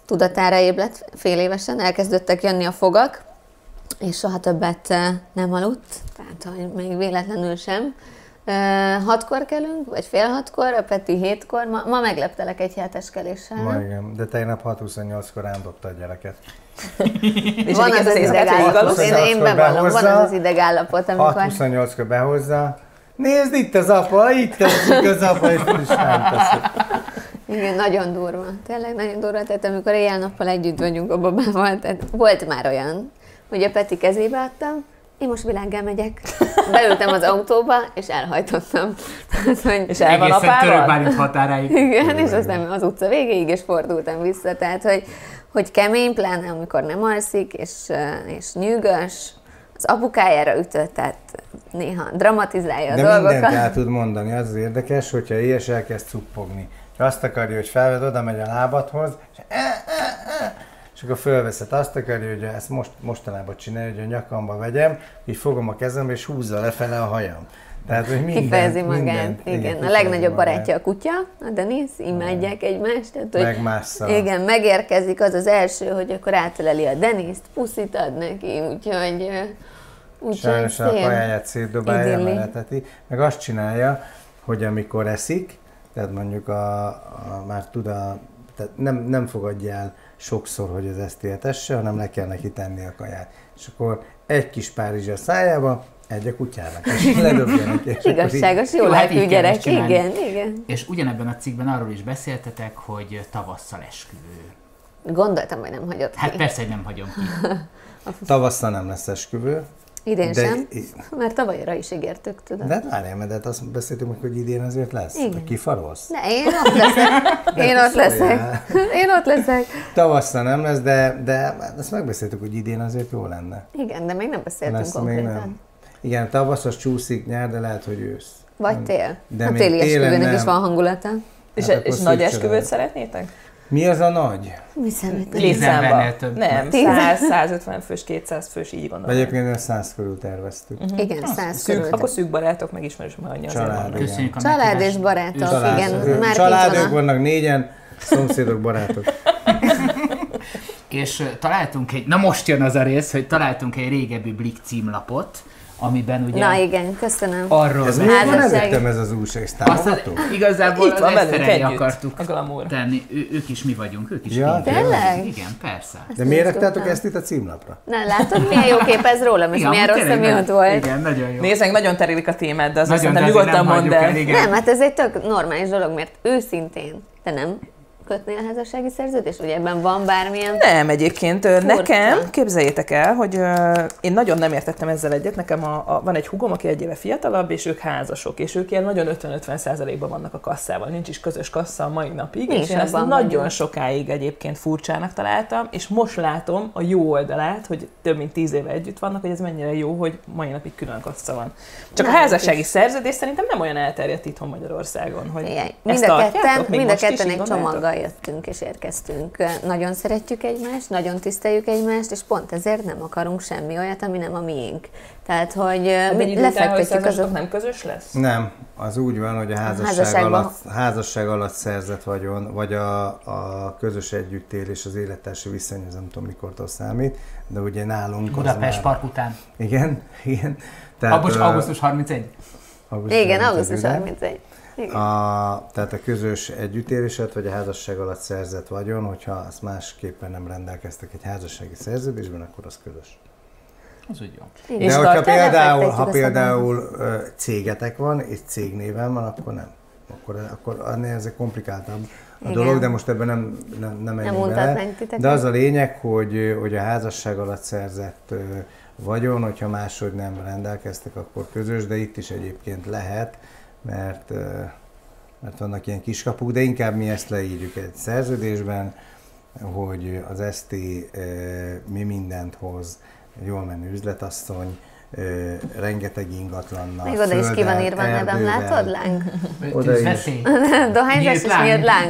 tudatára ébredt fél évesen, elkezdődtek jönni a fogak, és soha többet nem aludt, tehát hogy még véletlenül sem. Hatkor kelünk, vagy fél hatkor, a Peti hétkor. Ma, ma megleptelek egy heteskeléssel. Ma igen, de tegnap hat huszonnyolckor rándobta a gyereket. És van az az idegállapot, én, én bevallom, van az az idegállapot, amikor... hat huszonnyolckor behozza. Nézd, itt az apa, itt teszik az apa, és is teszik. Igen, nagyon durva. Tényleg nagyon durva, tehát amikor éjjel-nappal együtt vagyunk a babával, tehát volt már olyan, hogy a Peti kezébe adtam, én most világgá megyek. Beültem az autóba, és elhajtottam. Tehát, hogy és el van apával? Egészen Törökbálint határáig. Igen, és aztán az utca végéig, és fordultam vissza. Tehát, hogy, hogy kemény, pláne amikor nem alszik, és, és nyűgös, az apukájára ütött, tehát néha dramatizálja a De dolgokat. mindent el tud mondani, az az érdekes, hogyha ilyes elkezd cuppogni. Azt akarja, hogy felved, oda megy a lábadhoz, és e, e, e. És akkor fölveszed, azt akarja, hogy ezt most, mostanában csinálja, hogy a nyakamba vegyem, így fogom a kezembe, és húzza lefele a hajam. Tehát, hogy mindent, kifejezi magát, mindent, igen. igen, A legnagyobb magát. barátja a kutya, a Denis, imádják egymást. Tehát, hogy Megmásszal. igen, megérkezik az az első, hogy akkor átöleli a Denist, puszit ad neki, úgyhogy... úgyhogy Sajnos a kajáját szétdobálja, idilli. meleteti. Meg azt csinálja, hogy amikor eszik, tehát mondjuk a, a már tud a, tehát nem, nem fogadja el sokszor, hogy az ezt éltesse, hanem le kell neki tenni a kaját. És akkor egy kis párizs a szájába, egy a kutyának, és ledobja neki. És igazságos, jó Jó, hát lelkű így kell gyerek, ezt csinálni. igen, igen. És ugyanebben a cikkben arról is beszéltetek, hogy tavasszal esküvő. Gondoltam, hogy nem hagyott Hát ki. persze, hogy nem hagyom ki. Tavasszal nem lesz esküvő. Idén de, sem, mert tavalyra is ígértük, tudod. De hát várjál, mert hát azt beszéltünk meg, hogy idén azért lesz. Igen. Kifarolsz? De én ott leszek, én ott leszek, én ott leszek. Tavasszal nem lesz, de, de ezt megbeszéltük, hogy idén azért jó lenne. Igen, de még nem beszéltünk Lesz még konkrétan. nem. Igen, tavasz az csúszik, nyár, de lehet, hogy ősz. Vagy tél. De a még téli télen esküvőnek nem. is van hangulata. És, Hát akkor és nagy szűk esküvőt család. szeretnétek? Mi az a nagy? Mi számít? Tíz embernél több. Nem, Tíz. száz, százötven fős, kétszáz fős, így gondolom. Vagy egyébként olyan száz körül terveztük. Uh-huh. Igen, száz Szűk, körül. akkor szűk barátok, meg ismerős, mert annyi azért Család. van. Igen. Köszönjük a Család meghívást. és barátok, Család. igen. Ö, Már Családok kint van a- vannak négyen, szomszédok, barátok. És ö, találtunk egy, na most jön az a rész, hogy találtunk egy régebbi Blik címlapot, amiben ugye Na igen, köszönöm. arról Ez beszél- miért van Házasság. előttem ez az újság? Ez Aztán támogató? igazából Itt az van velünk Eszter elé együtt, akartuk a glamour. tenni. Ő, ők is mi vagyunk, ők is Ja, így. tényleg? Igen, persze. De miért nem raktátok tudtam. ezt itt a címlapra? Na, látod, milyen jó kép ez rólam, és Igen, milyen amúgy rossz, tényleg ami nagy- ott volt. Igen, nagyon jó. Nézd meg, nagyon terelik a témát, de azt Nagyon, szerintem de azért nyugodtan nem mondd hagyjuk el. el, igen. Nem, hát ez egy tök normális dolog, mert őszintén, te nem kötnél házassági szerződést? Ugye ebben van bármilyen... Nem, egyébként ö, Furcsa. nekem, képzeljétek el, hogy ö, én nagyon nem értettem ezzel egyet, nekem a, a, van egy húgom, aki egy éve fiatalabb, és ők házasok, és ők ilyen nagyon ötven-ötven százalékban vannak a kasszával, nincs is közös kassa a mai napig, Mi és is én ezt abban nagyon vagyunk. sokáig egyébként furcsának találtam, és most látom a jó oldalát, hogy több mint tíz éve együtt vannak, hogy ez mennyire jó, hogy mai napig külön kassa van. Csak Nem, a házassági is. szerződés szerintem nem olyan elterjedt itthon Magyarországon, hogy Igen. ezt Mind a tartjátok? ketten, Még mind a most is ketten így egy gondoljátok? csomaggal jöttünk és érkeztünk. Nagyon szeretjük egymást, nagyon tiszteljük egymást, és pont ezért nem akarunk semmi olyat, ami nem a miénk. Tehát, hogy Hát mi egy idő után, hogy lefektetjük százasok azok... nem közös lesz? Nem, az úgy van, hogy a házasság, házasságban- alatt, házasság alatt szerzett vagyon, vagy a, a közös együttélés, az élettársi viszony, az nem tudom mikortól számít, de ugye nálunk az Budapest már... Park után. Igen, igen. Ah, bocs, ö, augusztus harmincegy. augusztus Igen, harmincegy, augusztus ugye? harmincegy. Igen. A, tehát a közös együttéléset, vagy a házasság alatt szerzett vagyon, hogyha azt másképpen nem rendelkeztek egy házassági szerződésben, akkor az közös. Az úgy jó. Igen. De És hogyha tartál? például, Lefektetjük ha a például ö, cégetek van, és cégnéven van, akkor nem. Akkor, akkor annál ez egy komplikáltabb a Igen. dolog, de most ebben nem, nem, nem menjünk bele. untatnánk titeket. De az a lényeg, hogy, hogy a házasság alatt szerzett ö, vagyon, hogyha máshogy nem rendelkeztek, akkor közös, de itt is egyébként lehet, mert, ö, mert vannak ilyen kiskapuk, de inkább mi ezt leírjuk egy szerződésben, hogy az es té ö, mi mindent hoz, jól menő üzletasszony, ö, rengeteg ingatlannal, Még oda is ki van földdel, írva a nevem, erdővel. látod, Láng? Oda is. Tűzveszély. Dohányzás Nyílt és láng. nyílt láng.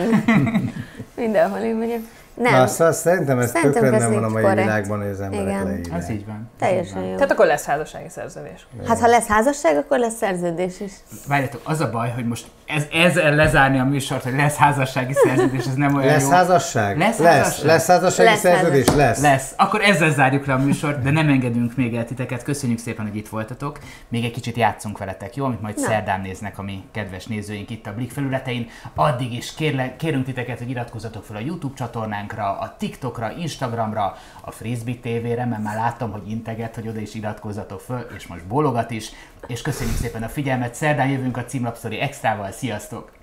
Mindenhol én vagyok. Nem, Na, szóval szerintem ez Szerintem tök ez rendben van a így mai korrekt. világban, hogy az emberek Igen. leírják. Az így van. teljesen jó. Tehát akkor lesz házassági szerződés. Hát ha lesz házasság, akkor lesz szerződés is. Várjátok, az a baj, hogy most ez, ezzel lezárni a műsort, hogy lesz házassági szerződés, ez nem olyan lesz jó. Házasság? Lesz lesz házasság? Lesz házassági lesz szerződés? házasság. Lesz. Lesz. Akkor ezzel zárjuk le a műsort, de nem engedünk még el titeket. Köszönjük szépen, hogy itt voltatok. Még egy kicsit játszunk veletek, jó? Amit majd Na. szerdán néznek a mi kedves nézőink itt a Blik felületein. Addig is kérle, kérünk titeket, hogy iratkozzatok fel a YouTube csatornánkra, a TikTokra, Instagramra, a Frisbee té vére, mert már láttam, hogy integet, hogy oda is iratkozzatok föl, és most bólogat is. És köszönjük szépen a figyelmet. Szerdán jövünk a Címlapsztori Extrával. Sziasztok!